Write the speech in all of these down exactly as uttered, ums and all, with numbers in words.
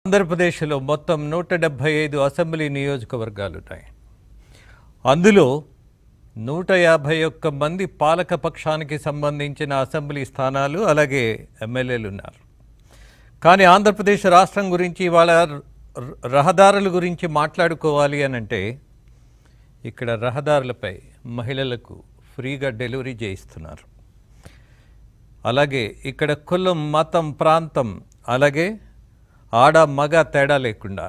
ఆంధ్రప్రదేశ్లో మొత్తం నూట డెబ్బై ఐదు అసెంబ్లీ నియోజకవర్గాలు ఉన్నాయి. అందులో నూట యాభై ఒక్క మంది పాలక పక్షానికి సంబంధించిన అసెంబ్లీ స్థానాలు అలాగే ఎమ్మెల్యేలు ఉన్నారు. కానీ ఆంధ్రప్రదేశ్ రాష్ట్రం గురించి వాళ్ళ రహదారుల గురించి మాట్లాడుకోవాలి అనంటే ఇక్కడ రహదారులపై మహిళలకు ఫ్రీగా డెలివరీ చేయిస్తున్నారు. అలాగే ఇక్కడ కులం, మతం, ప్రాంతం అలాగే ఆడ మగ తేడా లేకుండా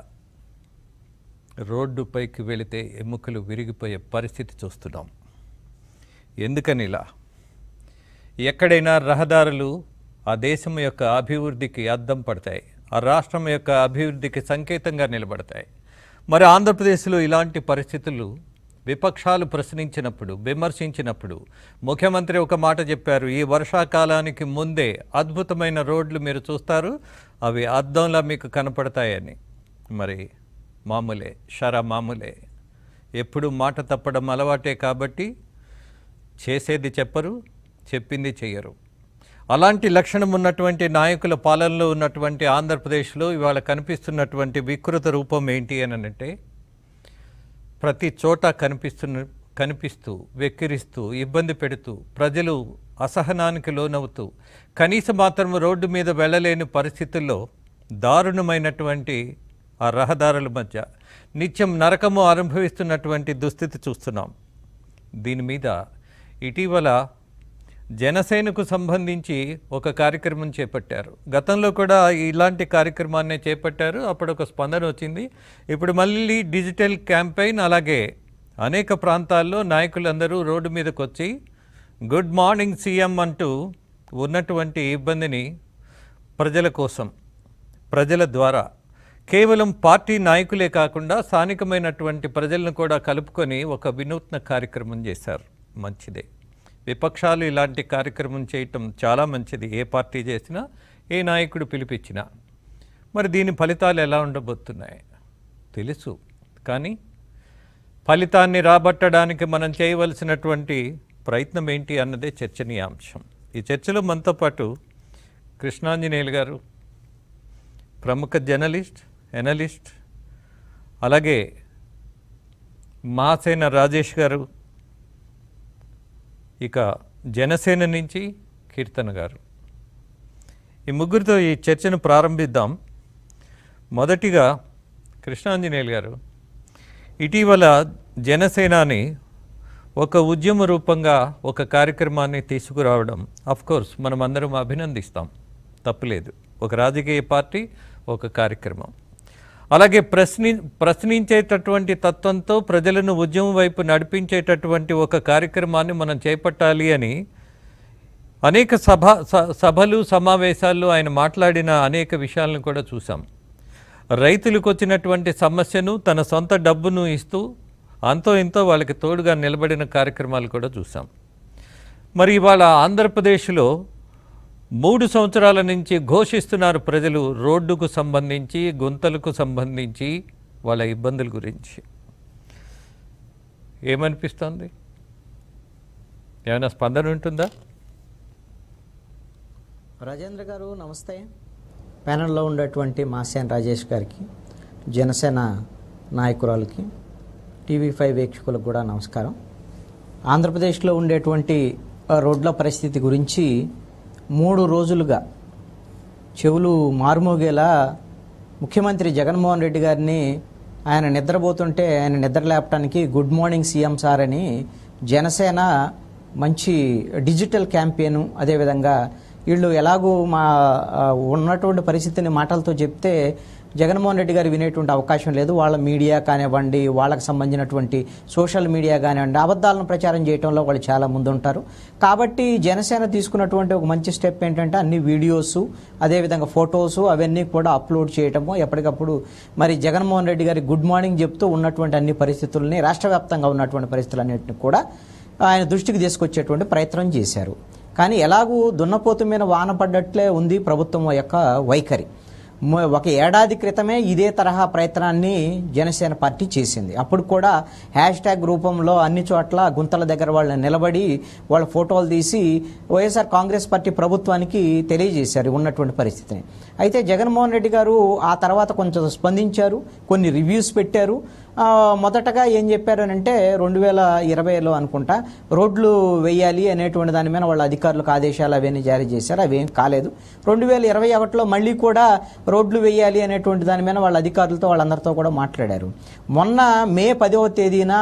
రోడ్డుపైకి వెళితే ఎముకలు విరిగిపోయే పరిస్థితి చూస్తున్నాం. ఎందుకని ఇలా? ఎక్కడైనా రహదారులు ఆ దేశం యొక్క అభివృద్ధికి అద్దం పడతాయి, ఆ రాష్ట్రం యొక్క అభివృద్ధికి సంకేతంగా నిలబడతాయి. మరి ఆంధ్రప్రదేశ్లో ఇలాంటి పరిస్థితులు విపక్షాలు ప్రశ్నించినప్పుడు, విమర్శించినప్పుడు ముఖ్యమంత్రి ఒక మాట చెప్పారు, ఈ వర్షాకాలానికి ముందే అద్భుతమైన రోడ్లు మీరు చూస్తారు, అవి అద్దంలా మీకు కనపడతాయని. మరి మామూలే, షరా మామూలే. ఎప్పుడు మాట తప్పడం అలవాటే కాబట్టి చేసేది చెప్పరు, చెప్పింది చెయ్యరు. అలాంటి లక్షణం ఉన్నటువంటి నాయకుల పాలనలో ఉన్నటువంటి ఆంధ్రప్రదేశ్లో ఇవాళ కనిపిస్తున్నటువంటి వికృత రూపం ఏంటి అని అంటే ప్రతి చోట కనిపిస్తున్న కనిపిస్తూ వెక్కిరిస్తూ ఇబ్బంది పెడుతూ ప్రజలు అసహనానికి లోనవుతూ కనీసం మాత్రం రోడ్డు మీద వెళ్ళలేని పరిస్థితుల్లో దారుణమైనటువంటి ఆ రహదారుల మధ్య నిత్యం నరకము అనుభవిస్తున్నటువంటి దుస్థితి చూస్తున్నాం. దీని మీద ఇటీవల జనసేనకు సంబంధించి ఒక కార్యక్రమం చేపట్టారు. గతంలో కూడా ఇలాంటి కార్యక్రమాన్ని చేపట్టారు, అప్పుడు ఒక స్పందన వచ్చింది. ఇప్పుడు మళ్ళీ డిజిటల్ క్యాంపెయిన్, అలాగే అనేక ప్రాంతాల్లో నాయకులందరూ రోడ్డు మీదకి వచ్చి గుడ్ మార్నింగ్ సీఎం అంటూ ఉన్నటువంటి ఇబ్బందిని ప్రజల కోసం, ప్రజల ద్వారా కేవలం పార్టీ నాయకులే కాకుండా స్థానికమైనటువంటి ప్రజలను కూడా కలుపుకొని ఒక వినూత్న కార్యక్రమం చేశారు. మంచిదే, విపక్షాలు ఇలాంటి కార్యక్రమం చేయటం చాలా మంచిది. ఏ పార్టీ చేసినా, ఏ నాయకుడు పిలిపించినా. మరి దీని ఫలితాలు ఎలా ఉండబోతున్నాయి తెలుసు, కానీ ఫలితాన్ని రాబట్టడానికి మనం చేయవలసినటువంటి ప్రయత్నం ఏంటి అన్నదే చర్చనీయాంశం. ఈ చర్చలో మనతో పాటు కృష్ణాంజనేయులు గారు, ప్రముఖ జర్నలిస్ట్, ఎనలిస్ట్, అలాగే మహాసేన రాజేష్ గారు, ఇక జనసేన నుంచి కీర్తన గారు. ఈ ముగ్గురితో ఈ చర్చను ప్రారంభిద్దాం. మొదటిగా కృష్ణాంజనేయులు గారు, ఇటీవల జనసేనాని ఒక ఉద్యమ రూపంగా ఒక కార్యక్రమాన్ని తీసుకురావడం అఫ్కోర్స్ మనం అందరం అభినందిస్తాం, తప్పులేదు. ఒక రాజకీయ పార్టీ, ఒక కార్యక్రమం. అలాగే ప్రశ్ని ప్రశ్నించేటటువంటి తత్వంతో ప్రజలను ఉద్యమం వైపు నడిపించేటటువంటి ఒక కార్యక్రమాన్ని మనం చేపట్టాలి అని అనేక సభ సభలు సమావేశాల్లో ఆయన మాట్లాడిన అనేక విషయాలను కూడా చూసాం. రైతులకు వచ్చినటువంటి సమస్యను తన సొంత డబ్బును ఇస్తూ అంతో ఇంతో వాళ్ళకి తోడుగా నిలబడిన కార్యక్రమాలు కూడా చూసాం. మరి ఇవాళ ఆంధ్రప్రదేశ్లో మూడు సంవత్సరాల నుంచి ఘోషిస్తున్నారు ప్రజలు రోడ్డుకు సంబంధించి, గుంతలకు సంబంధించి, వాళ్ళ ఇబ్బందుల గురించి. ఏమనిపిస్తుంది? ఏమైనా స్పందన ఉంటుందా? రాజేంద్ర గారు నమస్తే. ప్యానెల్లో ఉండేటువంటి మాసేన రాజేష్ గారికి, జనసేన నాయకురాలకి, టీవీ ఫైవ్ వీక్షకులకు కూడా నమస్కారం. ఆంధ్రప్రదేశ్లో ఉండేటువంటి రోడ్ల పరిస్థితి గురించి మూడు రోజులుగా చెవులు మారుమోగేలా ముఖ్యమంత్రి జగన్మోహన్ రెడ్డి గారిని ఆయన నిద్రపోతుంటే ఆయన నిద్ర లేపడానికి గుడ్ మార్నింగ్ సీఎం సార్ అని జనసేన మంచి డిజిటల్ క్యాంపెయిన్, అదేవిధంగా వీళ్ళు ఎలాగూ మా ఉన్నటువంటి పరిస్థితిని మాటలతో చెప్తే జగన్మోహన్ రెడ్డి గారు వినేటువంటి అవకాశం లేదు. వాళ్ళ మీడియా కానివ్వండి, వాళ్ళకి సంబంధించినటువంటి సోషల్ మీడియా కానివ్వండి, అబద్ధాలను ప్రచారం చేయడంలో వాళ్ళు చాలా ముందుంటారు. కాబట్టి జనసేన తీసుకున్నటువంటి ఒక మంచి స్టెప్ ఏంటంటే అన్ని వీడియోస్, అదేవిధంగా ఫొటోస్ అవన్నీ కూడా అప్లోడ్ చేయటము, ఎప్పటికప్పుడు మరి జగన్మోహన్ రెడ్డి గారి గుడ్ మార్నింగ్ చెప్తూ ఉన్నటువంటి అన్ని పరిస్థితులని, రాష్ట్ర వ్యాప్తంగా ఉన్నటువంటి పరిస్థితులన్నింటినీ కూడా ఆయన దృష్టికి తీసుకొచ్చేటువంటి ప్రయత్నం చేశారు. కానీ ఎలాగూ దున్నపోతు మీద వాన పడ్డట్లే ఉంది ప్రభుత్వం యొక్క వైఖరి. ఒక ఏడాది క్రితమే ఇదే తరహా ప్రయత్నాన్ని జనసేన పార్టీ చేసింది. అప్పుడు కూడా హ్యాష్ ట్యాగ్ రూపంలో అన్ని చోట్ల గుంతల దగ్గర వాళ్ళని నిలబడి వాళ్ళ ఫోటోలు తీసి వైఎస్ఆర్ కాంగ్రెస్ పార్టీ ప్రభుత్వానికి తెలియజేశారు ఉన్నటువంటి పరిస్థితిని. అయితే జగన్మోహన్ రెడ్డి గారు ఆ తర్వాత కొంచెం స్పందించారు, కొన్ని రివ్యూస్ పెట్టారు. మొదటగా ఏం చెప్పారు అంటే రెండు వేల ఇరవైలో అనుకుంటా రోడ్లు వేయాలి అనేటువంటి దాని మీద వాళ్ళ అధికారులకు ఆదేశాలు అవన్నీ జారీ చేశారు. అవేం కాలేదు. రెండు వేల ఇరవై ఒకటిలో మళ్ళీ కూడా రోడ్లు వేయాలి అనేటువంటి దాని మీద వాళ్ళ అధికారులతో వాళ్ళందరితో కూడా మాట్లాడారు. మొన్న మే పదవ తేదీన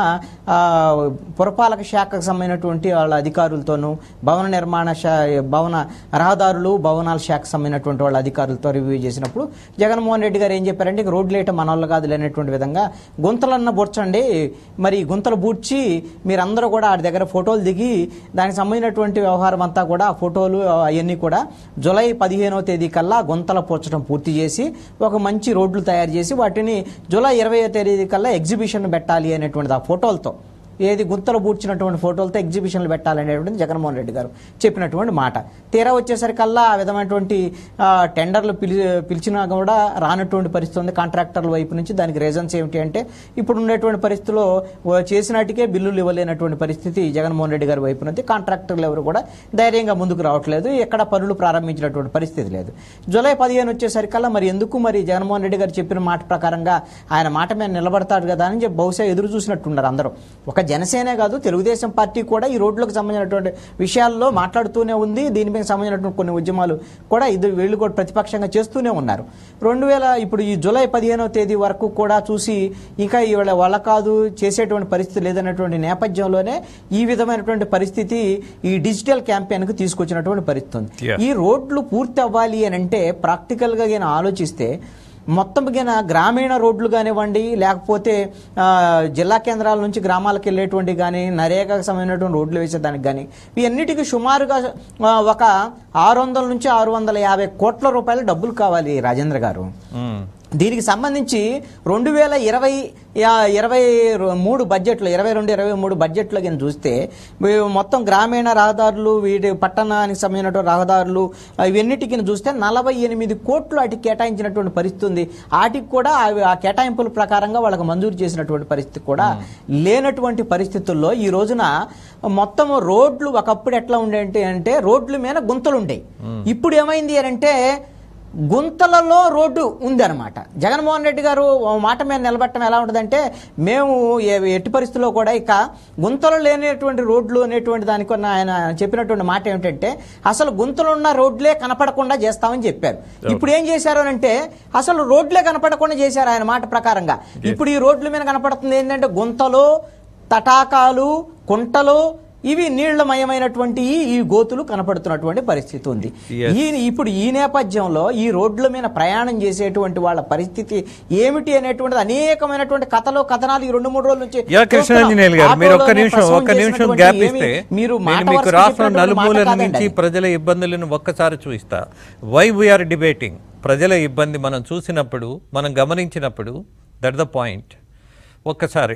పురపాలక శాఖకు సంబంధించినటువంటి వాళ్ళ అధికారులతోనూ భవన నిర్మాణ శా భవన రహదారులు భవనాల శాఖకు సంబంధించినటువంటి వాళ్ళ అధికారులతో రివ్యూ చేసినప్పుడు జగన్మోహన్ రెడ్డి గారు ఏం చెప్పారంటే రోడ్లు వేయటం మన వాళ్ళు కాదు అనేటువంటి విధంగా గుంతలన్న బూడ్చండి, మరి గుంతలు బూడ్చి మీరందరూ కూడా ఆ దగ్గర ఫోటోలు దిగి దానికి సంబంధించినటువంటి వ్యవహారం అంతా కూడా ఫోటోలు అవన్నీ కూడా జూలై పదిహేనవ తేదీ కల్లా గుంతల పూడ్చడం పూర్తి చేసి ఒక మంచి రోడ్లు తయారు చేసి వాటిని జూలై ఇరవైవ తేదీ కల్లా ఎగ్జిబిషన్ పెట్టాలి అనేటువంటిది ఆ ఫోటోలతో ఏది గుంతలు పూడ్చినటువంటి ఫోటోలతో ఎగ్జిబిషన్లు పెట్టాలనేటువంటి జగన్మోహన్ రెడ్డి గారు చెప్పినటువంటి మాట. తీరా వచ్చేసరికల్లా ఆ విధమైనటువంటి టెండర్లు పిలి పిలిచినా కూడా రానటువంటి పరిస్థితి ఉంది కాంట్రాక్టర్ల వైపు నుంచి. దానికి రీజన్స్ ఏమిటి అంటే ఇప్పుడు ఉండేటువంటి పరిస్థితిలో చేసినట్టుకే బిల్లులు ఇవ్వలేనటువంటి పరిస్థితి జగన్మోహన్ రెడ్డి గారి వైపు నుంచి. కాంట్రాక్టర్లు ఎవరు కూడా ధైర్యంగా ముందుకు రావట్లేదు, ఎక్కడ పనులు ప్రారంభించినటువంటి పరిస్థితి లేదు. జూలై పదిహేను వచ్చేసరికల్లా మరి ఎందుకు మరి జగన్మోహన్ రెడ్డి గారు చెప్పిన మాట ప్రకారంగా ఆయన మాట మీద నిలబడతాడు కదా అని చెప్పి బహుశా ఎదురు చూసినట్టున్నారు అందరూ. ఒక జనసేనే కాదు తెలుగుదేశం పార్టీ కూడా ఈ రోడ్లకు సంబంధించినటువంటి విషయాల్లో మాట్లాడుతూనే ఉంది. దీనిపై సంబంధించినటువంటి కొన్ని ఉద్యమాలు కూడా ఇది వీళ్ళు కూడా ప్రతిపక్షంగా చేస్తూనే ఉన్నారు. రెండు వేల ఇప్పుడు ఈ జూలై పదిహేనవ తేదీ వరకు కూడా చూసి ఇంకా ఇవాళ వాళ్ళ కాదు చేసేటువంటి పరిస్థితి లేదన్నటువంటి నేపథ్యంలోనే ఈ విధమైనటువంటి పరిస్థితి ఈ డిజిటల్ క్యాంపెయిన్కు తీసుకొచ్చినటువంటి పరిస్థితి ఉంది. ఈ రోడ్లు పూర్తి అవ్వాలి అని అంటే ప్రాక్టికల్గా నేను ఆలోచిస్తే మొత్తం గిన గ్రామీణ రోడ్లు కానివ్వండి, లేకపోతే జిల్లా కేంద్రాల నుంచి గ్రామాలకు వెళ్ళేటువంటి కానీ నరేగాకు సంబంధించినటువంటి రోడ్లు వేసేదానికి కానీ ఇవన్నిటికీ సుమారుగా ఒక ఆరు వందల నుంచి ఆరు వందల యాభై కోట్ల రూపాయల డబ్బులు కావాలి రాజేంద్ర గారు. దీనికి సంబంధించి రెండు వేల ఇరవై ఇరవై మూడు బడ్జెట్లో ఇరవై రెండు ఇరవై మూడు బడ్జెట్లో కింద చూస్తే మొత్తం గ్రామీణ రహదారులు వీటి పట్టణానికి సంబంధించినటువంటి రహదారులు ఇవన్నిటికి చూస్తే నలభై ఎనిమిది కోట్లు వాటికి కేటాయించినటువంటి పరిస్థితి ఉంది. వాటికి కూడా ఆ కేటాయింపుల ప్రకారంగా వాళ్ళకి మంజూరు చేసినటువంటి పరిస్థితి కూడా లేనటువంటి పరిస్థితుల్లో ఈ రోజున మొత్తం రోడ్లు ఒకప్పుడు ఎట్లా ఉండేంటి అంటే రోడ్ల మీద గుంతలు ఉండేవి. ఇప్పుడు ఏమైంది అంటే గుంతలలో రోడ్డు ఉందన్నమాట. జగన్మోహన్ రెడ్డి గారు మాట మీద నిలబెట్టడం ఎలా ఉంటుందంటే మేము ఎట్టి పరిస్థితుల్లో కూడా ఇక గుంతలు లేనటువంటి రోడ్లు అనేటువంటి దానికి ఆయన చెప్పినటువంటి మాట ఏమిటంటే అసలు గుంతలు ఉన్న రోడ్లే కనపడకుండా చేస్తామని చెప్పారు. ఇప్పుడు ఏం చేశారు అంటే అసలు రోడ్లే కనపడకుండా చేశారు ఆయన మాట ప్రకారంగా. ఇప్పుడు ఈ రోడ్ల మీద కనపడుతుంది ఏంటంటే గుంతలు, తటాకాలు, కుంటలు, ఇవి నీళ్లమయమైనటువంటి ఈ గోతులు కనపడుతున్నటువంటి పరిస్థితి ఉంది. ఈ ఇప్పుడు ఈ నేపథ్యంలో ఈ రోడ్ల మీద ప్రయాణం చేసేటువంటి వాళ్ళ పరిస్థితి ఏమిటి అనేటువంటిది అనేకమైనటువంటి కథలు కథనాలు ఈ రెండు మూడు రోజుల నుంచి మీరు రాష్ట్రం నలుమూలల నుంచి ప్రజల ఇబ్బందులను ఒక్కసారి చూస్తా. వై వీఆర్ డిబేటింగ్ ప్రజల ఇబ్బంది మనం చూసినప్పుడు మనం గమనించినప్పుడు దట్ ద పాయింట్. ఒక్కసారి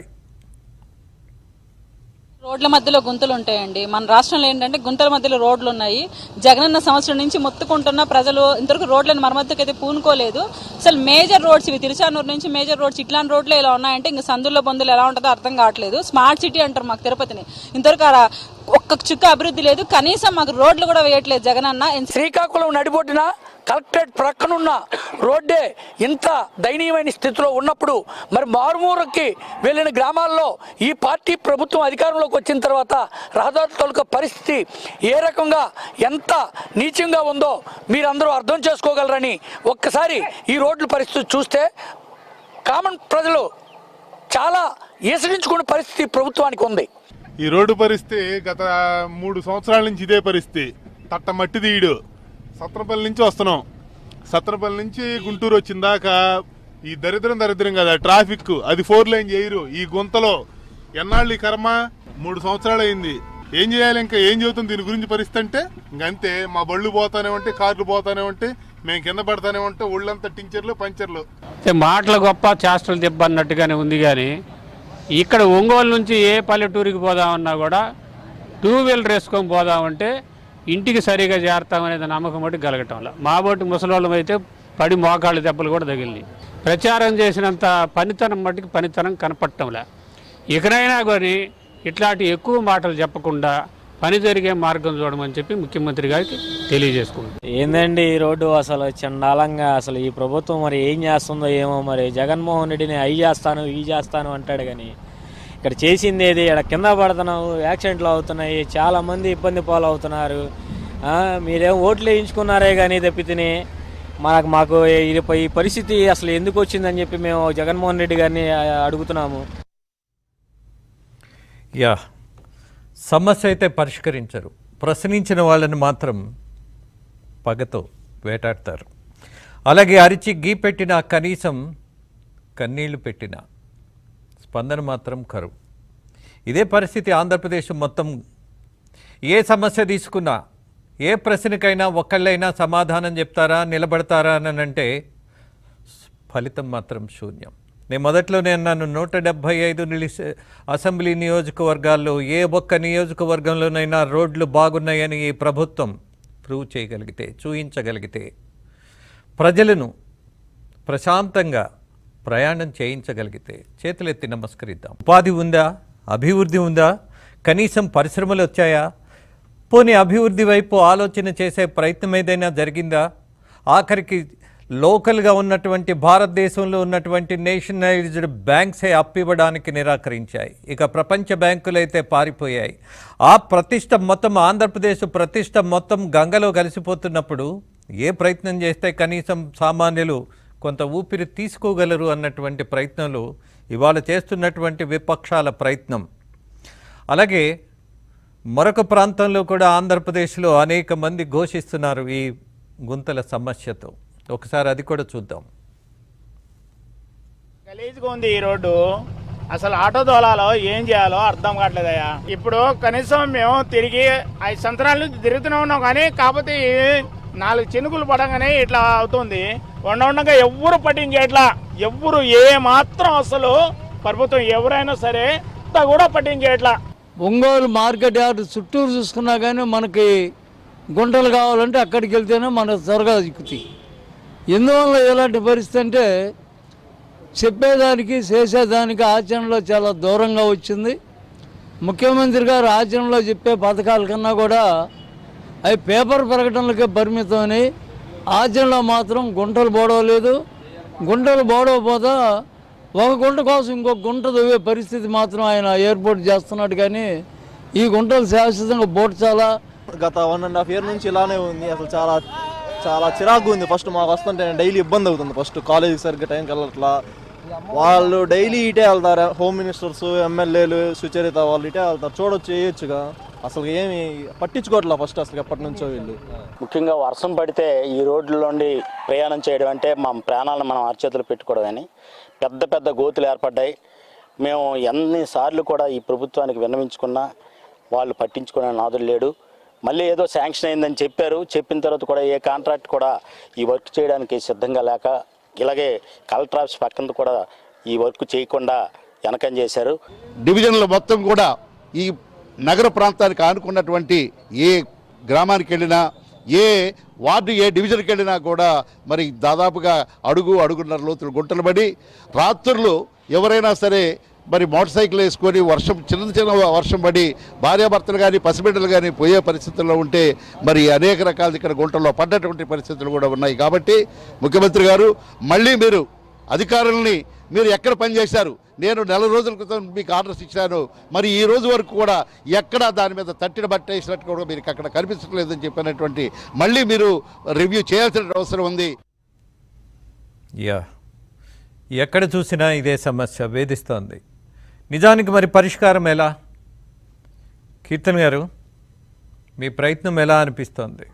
రోడ్ల మధ్యలో గుంతలు ఉంటాయండి. మన రాష్ట్రంలో ఏంటంటే గుంతల మధ్యలో రోడ్లు ఉన్నాయి. జగనన్న సంవత్సరం నుంచి మొత్తుకుంటున్న ప్రజలు ఇంతవరకు రోడ్లను మరమ్మతుకి అయితే పూనుకోలేదు. అసలు మేజర్ రోడ్స్ ఇవి తిరుచానూరు నుంచి మేజర్ రోడ్స్ ఇట్లాంటి రోడ్లు ఇలా ఉన్నాయంటే ఇంకా సందుల్లో బొందులు ఎలా ఉంటుందో అర్థం కావట్లేదు. స్మార్ట్ సిటీ అంటారు మాకు తిరుపతిని, ఇంతవరకు ఒక్క చుక్క అభివృద్ధి లేదు. కనీసం మాకు రోడ్లు కూడా వేయట్లేదు జగనన్న. శ్రీకాకుళం నడిబొడ్డున కలెక్టరేట్ ప్రక్కనున్న రోడ్డే ఇంత దయనీయమైన స్థితిలో ఉన్నప్పుడు మరి మారుమూరకి వెళ్ళిన గ్రామాల్లో ఈ పార్టీ ప్రభుత్వం అధికారంలోకి వచ్చిన తర్వాత రహదారుల తాలూకా పరిస్థితి ఏ రకంగా ఎంత నీచంగా ఉందో మీరందరూ అర్థం చేసుకోగలరని ఒక్కసారి ఈ రోడ్ల పరిస్థితి చూస్తే కామన్ ప్రజలు చాలా ఈసడించుకునే పరిస్థితి ప్రభుత్వానికి ఉంది. ఈ రోడ్డు పరిస్థితి గత మూడు సంవత్సరాల నుంచి ఇదే పరిస్థితి. తట్ట మట్టి తీయడు. సత్రపల్లి నుంచి వస్తున్నాం, సత్రపల్లి నుంచి గుంటూరు వచ్చిన దాకా ఈ దరిద్రం దరిద్రం కదా ట్రాఫిక్, అది ఫోర్ లైన్ చేయరు. ఈ గుంతలో ఎన్నాళ్ళు ఈ కర్మ, మూడు సంవత్సరాలు అయింది. ఏం చేయాలి, ఇంకా ఏం చెబుతుంది దీని గురించి పరిస్థితి అంటే ఇంకంతే. మా బళ్ళు పోతానే ఉంటే, కార్లు పోతానే ఉంటే, మేము కింద పడతానే ఉంటే ఒళ్ళంతా టించర్లు పంచర్లు. మాటలు గొప్ప చేష్టలు దెబ్బ అన్నట్టుగానే ఉంది. కానీ ఇక్కడ ఒంగోలు నుంచి ఏ పల్లెటూరికి పోదామన్నా కూడా టూ వీలర్ వేసుకొని పోదామంటే ఇంటికి సరిగా చేరతామనేది నమ్మకం బట్టి కలగటంలో. మా బోటి ముసలోళ్ళం అయితే పడి మోకాళ్ళ దెబ్బలు కూడా తగిలినాయి. ప్రచారం చేసినంత పనితనం మట్టుకు పనితనం కనపడటంలే. ఇకనైనా కానీ ఇట్లాంటి ఎక్కువ మాటలు చెప్పకుండా పని జరిగే మార్గం చూడమని చెప్పి ముఖ్యమంత్రి గారికి తెలియజేసుకుంటాం. ఏందండి ఈ రోడ్డు అసలు చండాలంగా, అసలు ఈ ప్రభుత్వం మరి ఏం చేస్తుందో ఏమో. మరి జగన్మోహన్ రెడ్డిని అవి చేస్తాను ఇవి చేస్తాను అంటాడు, కానీ ఇక్కడ చేసింది ఏది? ఇక్కడ కింద పడుతున్నావు, యాక్సిడెంట్లు అవుతున్నాయి, చాలామంది ఇబ్బంది పాలు అవుతున్నారు. మీరేం ఓట్లు వేయించుకున్నారే కానీ తప్పితే మనకు మాకు ఈ పరిస్థితి అసలు ఎందుకు వచ్చిందని చెప్పి మేము జగన్మోహన్ రెడ్డి గారిని అడుగుతున్నాము. యా, సమస్య అయితే పరిష్కరించరు, ప్రశ్నించిన వాళ్ళని మాత్రం పగతో వేటాడతారు. అలాగే అరిచి గీ పెట్టినా కనీసం కన్నీళ్లు పెట్టినా స్పందన మాత్రం కరువు. ఇదే పరిస్థితి ఆంధ్రప్రదేశ్ మొత్తం. ఏ సమస్య తీసుకున్నా, ఏ ప్రశ్నకైనా ఒక్కళ్ళైనా సమాధానం చెప్తారా, నిలబడతారా అని అంటే ఫలితం మాత్రం శూన్యం. నేను మొదట్లోనే అన్నాను, నూట డెబ్భై ఐదు నిలిసే అసెంబ్లీ నియోజకవర్గాల్లో ఏ ఒక్క నియోజకవర్గంలోనైనా రోడ్లు బాగున్నాయని ఈ ప్రభుత్వం ప్రూవ్ చేయగలిగితే, చూయించగలిగితే, ప్రజలను ప్రశాంతంగా ప్రయాణం చేయించగలిగితే చేతులెత్తి నమస్కరిద్దాం. ఉపాధి ఉందా? అభివృద్ధి ఉందా? కనీసం పరిశ్రమలు వచ్చాయా? పోనీ అభివృద్ధి వైపు ఆలోచన చేసే ప్రయత్నం ఏదైనా జరిగిందా? ఆఖరికి లోకల్గా ఉన్నటువంటి భారతదేశంలో ఉన్నటువంటి నేషనలైజ్డ్ బ్యాంక్సే అప్పివ్వడానికి నిరాకరించాయి. ఇక ప్రపంచ బ్యాంకులు అయితే పారిపోయాయి. ఆ ప్రతిష్ట మొత్తం, ఆంధ్రప్రదేశ్ ప్రతిష్ట మొత్తం గంగలో కలిసిపోతున్నప్పుడు ఏ ప్రయత్నం చేస్తే కనీసం సామాన్యులు కొంత ఊపిరి తీసుకోగలరు అన్నటువంటి ప్రయత్నాలు ఇవాళ చేస్తున్నటువంటి విపక్షాల ప్రయత్నం. అలాగే మరొక ప్రాంతంలో కూడా ఆంధ్రప్రదేశ్లో అనేక మంది ఘోషిస్తున్నారు ఈ గుంతల సమస్యతో. ఒకసారి అది కూడా చూద్దాం. గలీజ్గా ఉంది ఈ రోడ్డు. అసలు ఆటో దోలాలో ఏం చేయాలో అర్థం కావట్లేదయ్యా. ఇప్పుడు కనీసం మేము తిరిగి ఐదు సంవత్సరాల నుంచి తిరుగుతూనే ఉన్నాం, కానీ కాకపోతే నాలుగు చినుకులు పడగానే ఇట్లా అవుతుంది. ఉండ ఉండగా ఎవ్వరు పట్టించేట్లా, ఎవ్వరు ఏ మాత్రం అసలు ప్రభుత్వం ఎవరైనా సరే కూడా పట్టించేట్లా. ఒంగోలు మార్కెట్ యార్డ్ చుట్టూరు చూసుకున్నా కానీ మనకి గుంటలు కావాలంటే అక్కడికి వెళ్తేనే మనకు త్వరగా దిక్కుతాయి. ఎందువల్ల ఎలాంటి పరిస్థితి అంటే చెప్పేదానికి చేసేదానికి ఆచరణలో చాలా దూరంగా వచ్చింది. ముఖ్యమంత్రి గారు ఆచరణలో చెప్పే పథకాల కన్నా కూడా అవి పేపర్ ప్రకటనలకే పరిమితమని, ఆచరణలో మాత్రం గుంటలు బోడవలేదు. గుంటలు బోడవపోతా ఒక గుంట కోసం ఇంకొక గుంట దవ్వే పరిస్థితి మాత్రం ఆయన ఏర్పాటు చేస్తున్నాడు. కానీ ఈ గుంటలు శాశ్వతంగా బోడ్చాలా. గత వన్ అండ్ హాఫ్ ఇయర్ నుంచి ఇలానే ఉంది. అసలు చాలా చాలా చిరాకు ఉంది. ఫస్ట్ మాకు వస్తుంటే డైలీ ఇబ్బంది అవుతుంది. ఫస్ట్ కాలేజీకి సరిగ్గా టైంకి వెళ్ళట్లా. వాళ్ళు డైలీ ఇటే వెళ్తారు, హోమ్ మినిస్టర్స్, ఎమ్మెల్యేలు, సుచరిత వాళ్ళు ఇటే వెళ్తారు. చూడొచ్చు, చేయొచ్చుగా. అసలు ఏమి పట్టించుకోవట్లా ఫస్ట్ అసలు ఎప్పటి నుంచో వీళ్ళు. ముఖ్యంగా వర్షం పడితే ఈ రోడ్లలోండి ప్రయాణం చేయడం అంటే మా ప్రాణాలను మనం అరచేతులు పెట్టుకోవడం అని పెద్ద పెద్ద గోతులు ఏర్పడ్డాయి. మేము ఎన్నిసార్లు కూడా ఈ ప్రభుత్వానికి విన్నవించుకున్నా వాళ్ళు పట్టించుకునే నాదులు లేడు. మళ్ళీ ఏదో శాంక్షన్ అయిందని చెప్పారు, చెప్పిన తర్వాత కూడా ఏ కాంట్రాక్ట్ కూడా ఈ వర్క్ చేయడానికి సిద్ధంగా లేక, ఇలాగే కలెక్టర్ ఆఫీస్ పక్కన కూడా ఈ వర్క్ చేయకుండా వెనకం చేశారు. డివిజన్లో మొత్తం కూడా ఈ నగర ప్రాంతానికి ఆనుకున్నటువంటి ఏ గ్రామానికి వెళ్ళినా, ఏ వార్డు, ఏ డివిజన్కి వెళ్ళినా కూడా మరి దాదాపుగా అడుగు అడుగున్నర లోతులు గుంటలు పడి, రాత్రులు ఎవరైనా సరే మరి మోటార్ సైకిల్ వేసుకొని వర్షం చిన్న చిన్న వర్షం పడి భార్యాభర్తలు కానీ పసిబిడ్డలు కానీ పోయే పరిస్థితుల్లో ఉంటే మరి అనేక రకాల ఇక్కడ గుంటల్లో పడ్డటువంటి పరిస్థితులు కూడా ఉన్నాయి. కాబట్టి ముఖ్యమంత్రి గారు, మళ్ళీ మీరు అధికారులని మీరు ఎక్కడ పనిచేశారు? నేను నెల రోజుల క్రితం మీకు ఆర్డర్స్ ఇచ్చాను, మరి ఈ రోజు వరకు కూడా ఎక్కడా దాని మీద తట్టిన బట్టేసినట్టు కూడా మీరు అక్కడ కనిపించట్లేదని చెప్పినటువంటి మళ్ళీ మీరు రివ్యూ చేయాల్సిన అవసరం ఉంది. యా, ఎక్కడ చూసినా ఇదే సమస్య వేధిస్తోంది. నిజానికి మరి పరిష్కారం ఎలా? కీర్తన్ గారు, మీ ప్రయత్నం ఎలా అనిపిస్తోంది?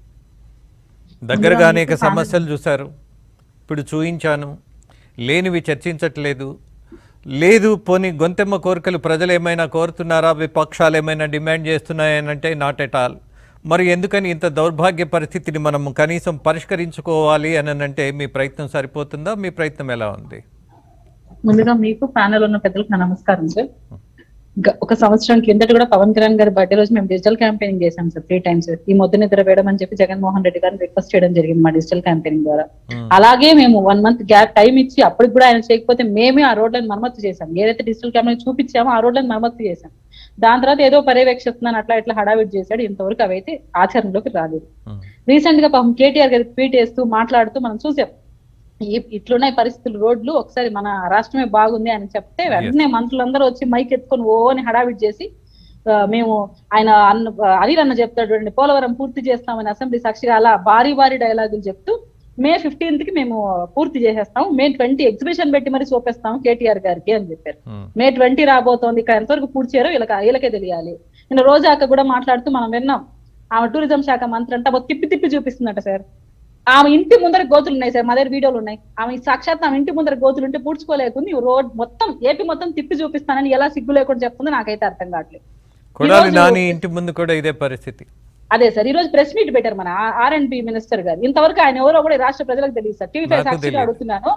దగ్గరగా అనేక సమస్యలు చూశారు, ఇప్పుడు చూయించాను, లేనివి చర్చించట్లేదు. లేదు పోనీ గొంతెమ్మ కోరికలు ప్రజలు ఏమైనా కోరుతున్నారా, విపక్షాలు ఏమైనా డిమాండ్ చేస్తున్నాయనంటే నాట్ ఎట్ ఆల్. మరి ఎందుకని ఇంత దౌర్భాగ్య పరిస్థితిని మనం కనీసం పరిష్కరించుకోవాలి అని అంటే మీ ప్రయత్నం సరిపోతుందా? మీ ప్రయత్నం ఎలా ఉంది? ముందుగా మీకు ప్యానెల్ ఉన్న పెద్దలకు నా నమస్కారం సార్. ఒక సంవత్సరం కిందట కూడా పవన్ కళ్యాణ్ గారి బర్త్డే రోజు మేము డిజిటల్ క్యాంపెయినింగ్ చేశాం సార్ త్రీ టైమ్స్. ఈ మొద్దు నిద్ర వేయడం అని చెప్పి జగన్మోహన్ రెడ్డి గారిని రిక్వెస్ట్ చేయడం జరిగింది మా డిజిటల్ క్యాంపెయినింగ్ ద్వారా. అలాగే మేము వన్ మంత్ గ్యాప్ టైం ఇచ్చి అప్పటికి కూడా ఆయన చేయకపోతే మేమే ఆ రోడ్లను మరమ్మతు చేశాం. ఏదైతే డిజిటల్ క్యాంపెయిన్ చూపించామో ఆ రోడ్లను మరమ్మతు చేశాం. దాని తర్వాత ఏదో పర్యవేక్షిస్తున్నాను అట్లా ఇట్లా హడావిడి చేశాడు. ఇంతవరకు అవైతే ఆచరణలోకి రాలేదు. రీసెంట్ గా పాపం కేటీఆర్ గారి ట్వీట్ వేస్తూ మాట్లాడుతూ మనం చూసాం ఇట్లున్నాయి పరిస్థితులు రోడ్లు, ఒకసారి మన రాష్ట్రమే బాగుంది అని చెప్తే వెంటనే మంత్రులందరూ వచ్చి మైక్ ఎత్తుకొని ఓ అని హడావిడి చేసి మేము ఆయన అన్న అనిల్ అన్న చెప్తాడు అండి పోలవరం పూర్తి చేస్తామని అసెంబ్లీ సాక్షిగా అలా భారీ భారీ డైలాగులు చెప్తూ మే ఫిఫ్టీన్త్ కి మేము పూర్తి చేసేస్తాం, మే ట్వంటీ ఎగ్జిబిషన్ పెట్టి మరి చూపిస్తాం కేటీఆర్ గారికి అని చెప్పారు. మే ట్వంటీ రాబోతోంది, ఇక్కడ ఎంతవరకు పూర్తి చేయరో వీళ్ళకి వీళ్ళకే తెలియాలి. నిన్న రోజాక కూడా మాట్లాడుతూ మనం విన్నాం ఆమె టూరిజం శాఖ మంత్రి అంటే తిప్పి తిప్పి చూపిస్తుందట సార్. ఆమె ఇంటి ముందర గోతులు ఉన్నాయి సార్, మా దగ్గర వీడియోలు ఉన్నాయి. ఆమె సాక్షాత్ ఆమె ఇంటి ముందర గోతులు ఉంటే పూడ్చుకోలేకుంది రోడ్ మొత్తం ఏపీ మొత్తం తిప్పి చూపిస్తానని ఎలా సిగ్గు లేకుండా చెప్తుందో నాకైతే అర్థం కావట్లేదు. ఇంటి ముందు కూడా ఇదే పరిస్థితి. అదే సార్ ఈ రోజు ప్రెస్ మీట్ పెట్టారు మన ఆర్ అండ్ బి మినిస్టర్ గారు. ఇంతవరకు ఆయన ఎవరో కూడా రాష్ట్ర ప్రజలకు తెలియదు సార్. టీవీ ఫైవ్ సాక్షిగా అడుగుతున్నాను,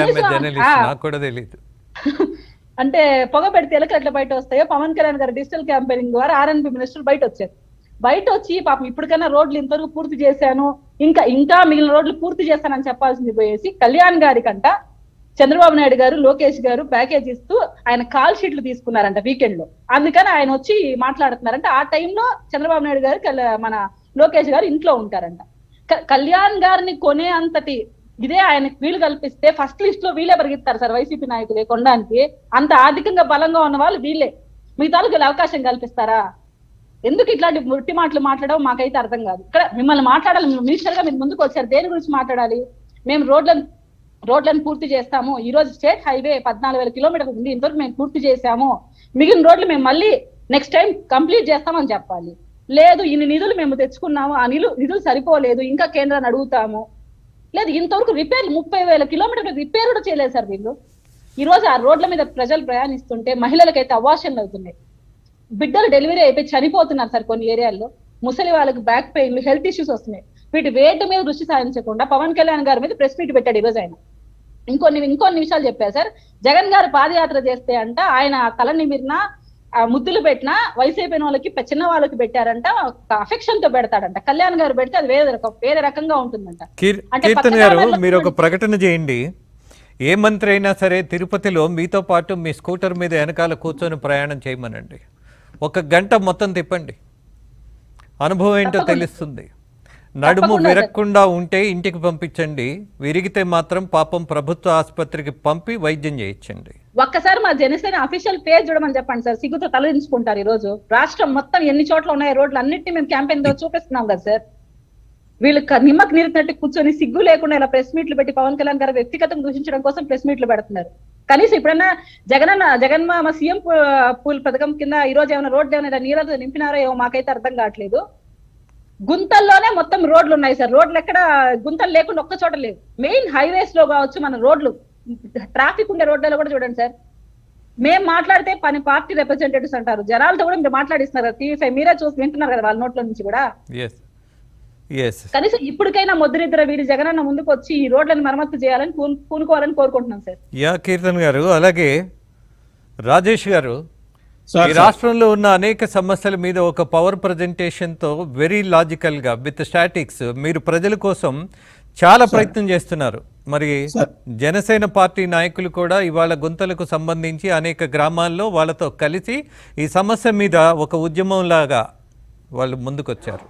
అంటే పొగ పెడితే ఎలకలు ఎట్లా బయట వస్తాయో పవన్ కళ్యాణ్ గారు డిజిటల్ క్యాంపెయినింగ్ ద్వారా ఆర్ అండ్ బి మినిస్టర్ బయట వచ్చారు. బయట వచ్చి పాపం ఇప్పటికైనా రోడ్లు ఇంతవరకు పూర్తి చేశాను, ఇంకా ఇంకా మిగిలిన రోడ్లు పూర్తి చేస్తానని చెప్పాల్సింది పోయేసి కళ్యాణ్ గారి కంట చంద్రబాబు నాయుడు గారు లోకేష్ గారు ప్యాకేజ్ ఇస్తూ ఆయన కాల్ షీట్లు తీసుకున్నారంట వీకెండ్ లో. అందుకని ఆయన వచ్చి మాట్లాడుతున్నారంట. ఆ టైంలో చంద్రబాబు నాయుడు గారు మన లోకేష్ గారు ఇంట్లో ఉంటారంట. కళ్యాణ్ గారిని కొనే అంతటి ఇదే ఆయనకు వీలు కల్పిస్తే ఫస్ట్ లిస్ట్ లో వీళ్ళే పరిగెత్తారు సార్ వైసీపీ నాయకులే కొనడానికి. అంత ఆర్థికంగా బలంగా ఉన్న వాళ్ళు వీళ్ళే, మిగతా అవకాశం కల్పిస్తారా? ఎందుకు ఇట్లాంటి ముట్టి మాటలు మాట్లాడడం మాకైతే అర్థం కాదు. ఇక్కడ మిమ్మల్ని మాట్లాడాలి, మినిస్టర్ గా మీరు ముందుకు వచ్చారు, దేని గురించి మాట్లాడాలి? మేము రోడ్లను రోడ్లను పూర్తి చేస్తాము, ఈ రోజు స్టేట్ హైవే పద్నాలుగు వేల కిలోమీటర్లు ఉంది, ఇంతవరకు మేము పూర్తి చేశాము, మిగిలిన రోడ్లు మేము మళ్ళీ నెక్స్ట్ టైం కంప్లీట్ చేస్తామని చెప్పాలి. లేదు ఇన్ని నిధులు మేము తెచ్చుకున్నాము, ఆ నిధులు నిధులు సరిపోలేదు, ఇంకా కేంద్రాన్ని అడుగుతాము. లేదు ఇంతవరకు రిపేర్ ముప్పై వేల కిలోమీటర్లు రిపేర్ కూడా చేయలేదు సార్ వీళ్ళు. ఈ రోజు ఆ రోడ్ల మీద ప్రజలు ప్రయాణిస్తుంటే మహిళలకైతే అవాషన్లు అవుతున్నాయి, బిడ్డలు డెలివరీ అయిపోయి చనిపోతున్నారు సార్ కొన్ని ఏరియాల్లో, ముసలి వాళ్ళకి బ్యాక్ పెయిన్లు హెల్త్ ఇష్యూస్ వస్తున్నాయి. వీటి వేటి మీద దృష్టి సాధించకుండా పవన్ కళ్యాణ్ గారి మీద ప్రెస్ మీట్ పెట్టాడు ఈ రోజు ఆయన. ఇంకొన్ని ఇంకొన్ని విషయాలు చెప్పారు సార్. జగన్ గారు పాదయాత్ర చేస్తే అంట ఆయన తల నిమిరిన ముద్దులు పెట్టినా వయసు అయిపోయిన వాళ్ళకి చిన్న వాళ్ళకి పెట్టారంట, అఫెక్షన్ తో పెడతాడంట. కళ్యాణ్ గారు పెడితే అది వేరే రకం వేరే రకంగా ఉంటుందంట. కీర్తన్ గారు మీరు ఒక ప్రకటన చేయండి, ఏ మంత్రి అయినా సరే తిరుపతిలో మీతో పాటు మీ స్కూటర్ మీద వెనకాల కూర్చొని ప్రయాణం చేయమనండి, ఒక గంట మొత్తం తిప్పండి, అనుభవం ఏంటో తెలుస్తుంది. నడుము విరక్కుండా ఉంటే ఇంటికి పంపించండి, విరిగితే మాత్రం పాపం ప్రభుత్వ ఆసుపత్రికి పంపి వైద్యం చేయించండి. ఒక్కసారి మా జనసేన అఫీషియల్ పేజ్ చూడమని చెప్పండి సార్, సిగ్గుతో తలదించుకుంటారు. ఈ రోజు రాష్ట్రం మొత్తం ఎన్ని చోట్ల ఉన్నాయి రోడ్లు అన్నింటినీ మేము క్యాంపెయిన్ తో చూపిస్తున్నాం కదా సార్. వీళ్ళు నిమ్మకు నీరుతున్నట్టు కూర్చొని సిగ్గు లేకుండా ఇలా ప్రెస్ మీట్లు పెట్టి పవన్ కళ్యాణ్ గారు వ్యక్తిగతంగా దూషించడం కోసం ప్రెస్ మీట్లు పెడుతున్నారు. కనీసం ఇప్పుడన్నా జగనన్న జగన్మా మా సీఎం పూల్ పథకం కింద ఈ రోజు ఏమైనా రోడ్లు ఏమైనా నీళ్ళతో నింపినారో ఏమో మాకైతే అర్థం కావట్లేదు. గుంతల్లోనే మొత్తం రోడ్లు ఉన్నాయి సార్, రోడ్లు ఎక్కడ గుంతలు లేకుండా ఒక్క చోట లేవు. మెయిన్ హైవేస్ లో కావచ్చు, మన రోడ్లు ట్రాఫిక్ ఉండే రోడ్లలో కూడా చూడండి సార్. మేము మాట్లాడితే పని పార్టీ రిప్రజెంటేటివ్స్ అంటారు, జనాలతో కూడా మీరు మాట్లాడిస్తున్నారు. టీవీ ఫైవ్ మీరే చూసి వింటున్నారు కదా వాళ్ళ నోట్ల నుంచి కూడా. కనీసం ఇప్పటికైనా మొద్దునిద్ర వీడి జగనన్న ముందుకు వచ్చి ఈ రోడ్లను మరమ్మతు చేయాలని పూనుకోవాలని కోరుకుంటున్నాం సార్. యా కీర్తన్ గారు, అలాగే రాజేష్ గారు, ఈ రాష్ట్రంలో ఉన్న అనేక సమస్యల మీద ఒక పవర్ ప్రజెంటేషన్ తో వెరీ లాజికల్ గా విత్ స్టాటిక్స్ మీరు ప్రజల కోసం చాలా ప్రయత్నం చేస్తున్నారు. మరి జనసేన పార్టీ నాయకులు కూడా ఇవాళ గుంతలకు సంబంధించి అనేక గ్రామాల్లో వాళ్ళతో కలిసి ఈ సమస్య మీద ఒక ఉద్యమం లాగా వాళ్ళు ముందుకొచ్చారు.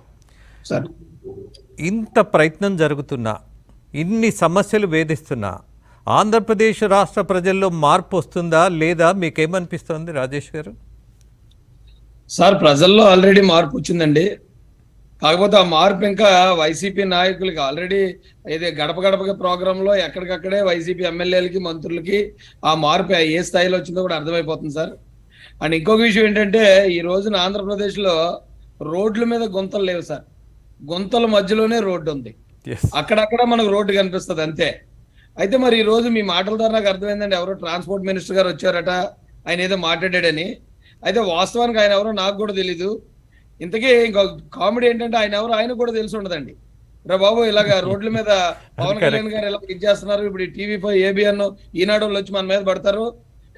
ఇంత ప్రయత్నం జరుగుతున్నా, ఇన్ని సమస్యలు వేధిస్తున్నా ఆంధ్రప్రదేశ్ రాష్ట్ర ప్రజల్లో మార్పు వస్తుందా లేదా మీకేమనిపిస్తుంది రాజేష్ గారు? సార్ ప్రజల్లో ఆల్రెడీ మార్పు వచ్చిందండి, కాకపోతే ఆ మార్పు ఇంకా వైసీపీ నాయకులకి ఆల్రెడీ ఏదే గడప గడప ప్రోగ్రామ్ లో ఎక్కడికక్కడే వైసీపీ ఎమ్మెల్యేలకి మంత్రులకి ఆ మార్పు ఏ స్థాయిలో వచ్చిందో కూడా అర్థమైపోతుంది సార్. అండ్ ఇంకొక విషయం ఏంటంటే ఈ రోజున ఆంధ్రప్రదేశ్ లో రోడ్ల మీద గుంతలు లేవు సార్, గుంతల మధ్యలోనే రోడ్డు ఉంది, అక్కడక్కడ మనకు రోడ్డు కనిపిస్తుంది అంతే. అయితే మరి ఈ రోజు మీ మాటల ద్వారా నాకు అర్థమైందండి, ఎవరో ట్రాన్స్పోర్ట్ మినిస్టర్ గారు వచ్చారట, ఆయన ఏదో మాట్లాడాడని. అయితే వాస్తవానికి ఆయన ఎవరో నాకు కూడా తెలీదు. ఇంతకీ ఇంకో కామెడీ ఏంటంటే ఆయన ఎవరో ఆయన కూడా తెలిసి ఉండదండి. రా బాబు ఇలాగ రోడ్ల మీద పవన్ కళ్యాణ్ గారు ఇలా ఇచ్చేస్తున్నారు, ఇప్పుడు టీవీ ఫైవ్ ఏబిఎన్ ఈనాడు వచ్చి మన మీద పడతారు,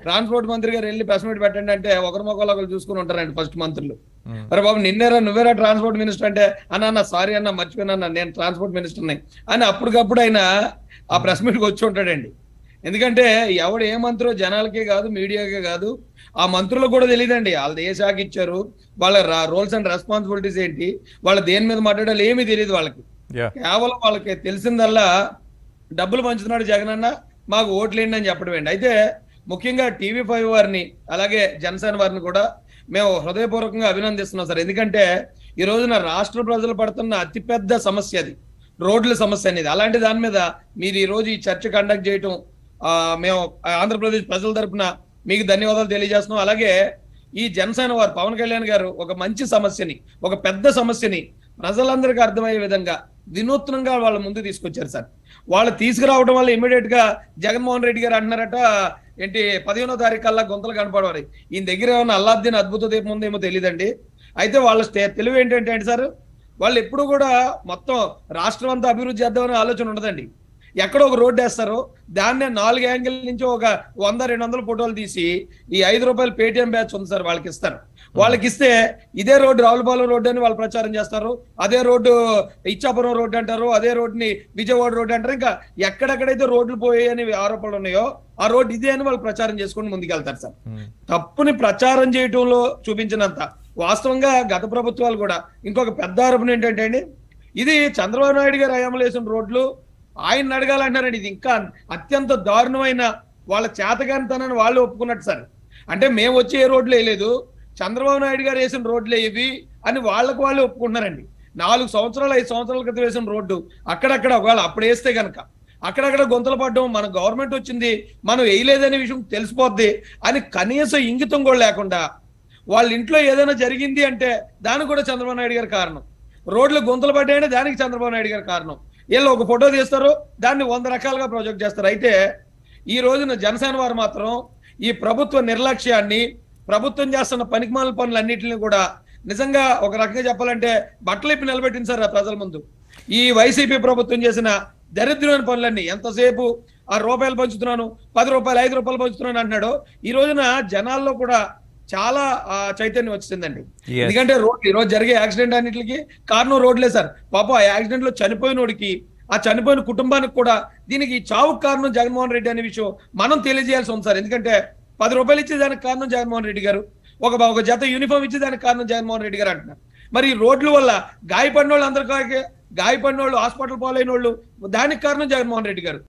ట్రాన్స్పోర్ట్ మంత్రి గారు వెళ్ళి ప్రెస్ మీట్ పెట్టండి అంటే ఒకరి మొక్కలు ఒకరు చూసుకుని ఉంటారండి ఫస్ట్ మంత్రులు. మరి బాబు నిన్నేరా నువ్వేరా ట్రాన్స్పోర్ట్ మినిస్టర్ అంటే అన్న అన్న సారీ అన్న మర్చిపోయినా నేను ట్రాన్స్పోర్ట్ మినిస్టర్ని అని అప్పటికప్పుడు ఆయన ఆ ప్రెస్ మీట్కి వచ్చి ఉంటాడండి. ఎందుకంటే ఎవడు ఏ మంత్రో జనాలకే కాదు మీడియాకే కాదు ఆ మంత్రులకు కూడా తెలియదండి వాళ్ళది ఏ శాఖ ఇచ్చారు, వాళ్ళ రోల్స్ అండ్ రెస్పాన్సిబిలిటీస్ ఏంటి, వాళ్ళ దేని మీద మాట్లాడాలి ఏమీ తెలియదు వాళ్ళకి. కేవలం వాళ్ళకి తెలిసిందల్లా డబ్బులు పంచుతున్నాడు జగన్ అన్న మాకు ఓట్లేండి అని చెప్పడం. అయితే ముఖ్యంగా టీవీ ఫైవ్ వారిని అలాగే జనసేన వారిని కూడా మేము హృదయపూర్వకంగా అభినందిస్తున్నాం సార్. ఎందుకంటే ఈ రోజున రాష్ట్ర ప్రజలు పడుతున్న అతిపెద్ద సమస్య అది రోడ్ల సమస్య అనేది. అలాంటి దాని మీద మీరు ఈ రోజు ఈ చర్చ కండక్ట్ చేయటం ఆ మేము ఆంధ్రప్రదేశ్ ప్రజల తరఫున మీకు ధన్యవాదాలు తెలియజేస్తున్నాం. అలాగే ఈ జనసేన వారు పవన్ కళ్యాణ్ గారు ఒక మంచి సమస్యని ఒక పెద్ద సమస్యని ప్రజలందరికీ అర్థమయ్యే విధంగా వినూత్నంగా వాళ్ళ ముందు తీసుకొచ్చారు సార్. వాళ్ళు తీసుకురావడం వల్ల ఇమీడియట్ గా జగన్మోహన్ రెడ్డి గారు అంటున్నారట ఏంటి పదిహేనో తారీఖు కల్లా గొంతలు కనపడవాలి ఈయన దగ్గర ఏమన్నా అల్లాద్దీన్ అద్భుత దీపం ఉందేమో తెలియదండి. అయితే వాళ్ళ తెలివి ఏంటంటే అండి సార్ వాళ్ళు ఎప్పుడు కూడా మొత్తం రాష్ట్రం అంతా అభివృద్ధి చేద్దామనే ఆలోచన ఉండదండి. ఎక్కడో ఒక రోడ్డు వేస్తారు దాన్నే నాలుగు యాంగిల్ నుంచి ఒక వంద రెండు వందల ఫోటోలు తీసి ఈ ఐదు రూపాయలు పేటిఎం బ్యాచ్ ఉంది సార్ వాళ్ళకి ఇస్తారు. వాళ్ళకి ఇస్తే ఇదే రోడ్డు రావులపాలెం రోడ్డు అని వాళ్ళు ప్రచారం చేస్తారు, అదే రోడ్డు ఇచ్చాపురం రోడ్డు అంటారు, అదే రోడ్డుని విజయవాడ రోడ్డు అంటారు. ఇంకా ఎక్కడెక్కడైతే రోడ్లు పోయాయని ఆరోపణలు ఉన్నాయో ఆ రోడ్డు ఇదే అని వాళ్ళు ప్రచారం చేసుకుని ముందుకెళ్తారు సార్. తప్పుని ప్రచారం చేయటంలో చూపించినంత వాస్తవంగా గత ప్రభుత్వాలు కూడా ఇంకొక పెద్ద ఆరోపణ ఏంటంటే అండి ఇది చంద్రబాబు నాయుడు గారు హయాంలో వేసిన రోడ్లు ఆయన అడగాలంటారండి. ఇది ఇంకా అత్యంత దారుణమైన వాళ్ళ చేతగానితనాన్ని వాళ్ళు ఒప్పుకున్నట్టు సార్. అంటే మేము వచ్చి ఏ రోడ్లు వేయలేదు చంద్రబాబు నాయుడు గారు వేసిన రోడ్లే ఇవి అని వాళ్ళకు వాళ్ళు ఒప్పుకుంటున్నారండి. నాలుగు సంవత్సరాలు ఐదు సంవత్సరాల క్రితం వేసిన రోడ్డు అక్కడక్కడ ఒకవేళ అప్పుడు వేస్తే కనుక అక్కడక్కడ గొంతలు పడ్డం మన గవర్నమెంట్ వచ్చింది మనం వేయలేదనే విషయం తెలిసిపోద్ది అని కనీసం ఇంగితం కూడా లేకుండా వాళ్ళ ఇంట్లో ఏదైనా జరిగింది అంటే దానికి కూడా చంద్రబాబు నాయుడు గారు కారణం, రోడ్లు గొంతలు పడ్డాయంటే దానికి చంద్రబాబు నాయుడు గారు కారణం. వీళ్ళు ఒక ఫోటో తీస్తారు దాన్ని వంద రకాలుగా ప్రొజెక్ట్ చేస్తారు. అయితే ఈ రోజున జనసేన వారు మాత్రం ఈ ప్రభుత్వ నిర్లక్ష్యాన్ని ప్రభుత్వం చేస్తున్న పనికిమాల పనులన్నింటినీ కూడా నిజంగా ఒక రకంగా చెప్పాలంటే బట్టలిప్పి నిలబెట్టింది సార్ ప్రజల ముందు. ఈ వైసీపీ ప్రభుత్వం చేసిన దరిద్రమైన పనులన్నీ ఎంతసేపు ఆ రూపాయలు పంచుతున్నాను పది రూపాయలు ఐదు రూపాయలు పంచుతున్నాను అంటున్నాడు. ఈ రోజున జనాల్లో కూడా చాలా చైతన్యం వచ్చిందండి. ఎందుకంటే రోడ్ ఈ రోజు జరిగే యాక్సిడెంట్ అన్నిటికి కారణం రోడ్లే సార్. పాపం ఆ యాక్సిడెంట్ లో చనిపోయినోడికి ఆ చనిపోయిన కుటుంబానికి కూడా దీనికి చావుకు కారణం జగన్మోహన్ రెడ్డి అనే విషయం మనం తెలియజేయాల్సి ఉంది సార్. ఎందుకంటే పది రూపాయలు ఇచ్చే దానికి కారణం జగన్మోహన్ రెడ్డి గారు, ఒక ఒక జత యూనిఫామ్ ఇచ్చే దానికి కారణం జగన్మోహన్ రెడ్డి గారు అంటున్నారు. మరి ఈ రోడ్ల వల్ల గాయపడిన వాళ్ళు అందరికీ గాయపడిన వాళ్ళు హాస్పిటల్ పాలైన వాళ్ళు దానికి కారణం జగన్మోహన్ రెడ్డి గారు,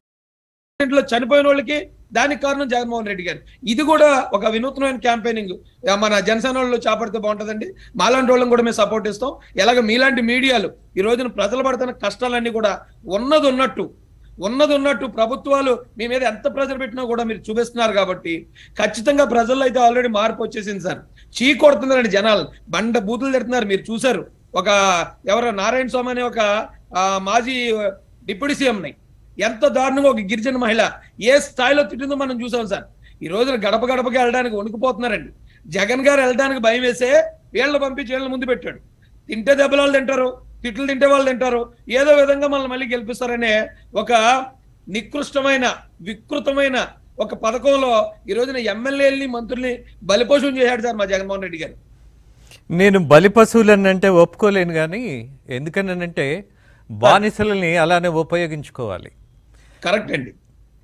లో చనిపోయిన వాళ్ళకి దానికి కారణం జగన్మోహన్ రెడ్డి గారు. ఇది కూడా ఒక వినూత్నమైన క్యాంపెయినింగ్ మన జనసేన వాళ్ళు చేపడితే బాగుంటుందండి. మాలాంటి వాళ్ళని కూడా మేము సపోర్ట్ ఇస్తాం. ఎలాగ మీలాంటి మీడియాలు ఈ రోజున ప్రజలు పడుతున్న కష్టాలన్నీ కూడా ఉన్నది ఉన్నట్టు ఉన్నది ఉన్నట్టు ప్రభుత్వాలు మీ మీద ఎంత ప్రెజర్ పెట్టినా కూడా మీరు చూపిస్తున్నారు కాబట్టి ఖచ్చితంగా ప్రజల్లో అయితే ఆల్రెడీ మార్పు వచ్చేసింది సార్. చీ కొడుతున్నారండి జనాలు, బండ బూతులు తిడుతున్నారు. మీరు చూసారు ఒక ఎవరో నారాయణ స్వామి అనే ఒక మాజీ డిప్యూటీ సీఎంని ఎంత దారుణంగా ఒక గిరిజన మహిళ ఏ స్థాయిలో తిట్టిందో మనం చూసాం సార్. ఈ రోజున గడప గడపకి వెళ్ళడానికి వణుకుపోతున్నారండి. జగన్ గారు వెళ్ళడానికి భయం వేసే వీళ్ళని పంపించి వీళ్ళని ముందు పెట్టాడు. తింటే దెబ్బలు వాళ్ళు తింటారు, తిట్లు తింటే వాళ్ళు తింటారు, ఏదో విధంగా మనల్ని మళ్ళీ గెలిపిస్తారనే ఒక నికృష్టమైన వికృతమైన ఒక పథకంలో ఈ రోజున ఎమ్మెల్యేలని మంత్రుల్ని బలిపోషం చేశాడు సార్ మా జగన్మోహన్ రెడ్డి గారు. నేను బలి పశువులని అంటే ఒప్పుకోలేను, కానీ ఎందుకనంటే బానిసలని అలానే ఉపయోగించుకోవాలి. కరెక్ట్ అండి.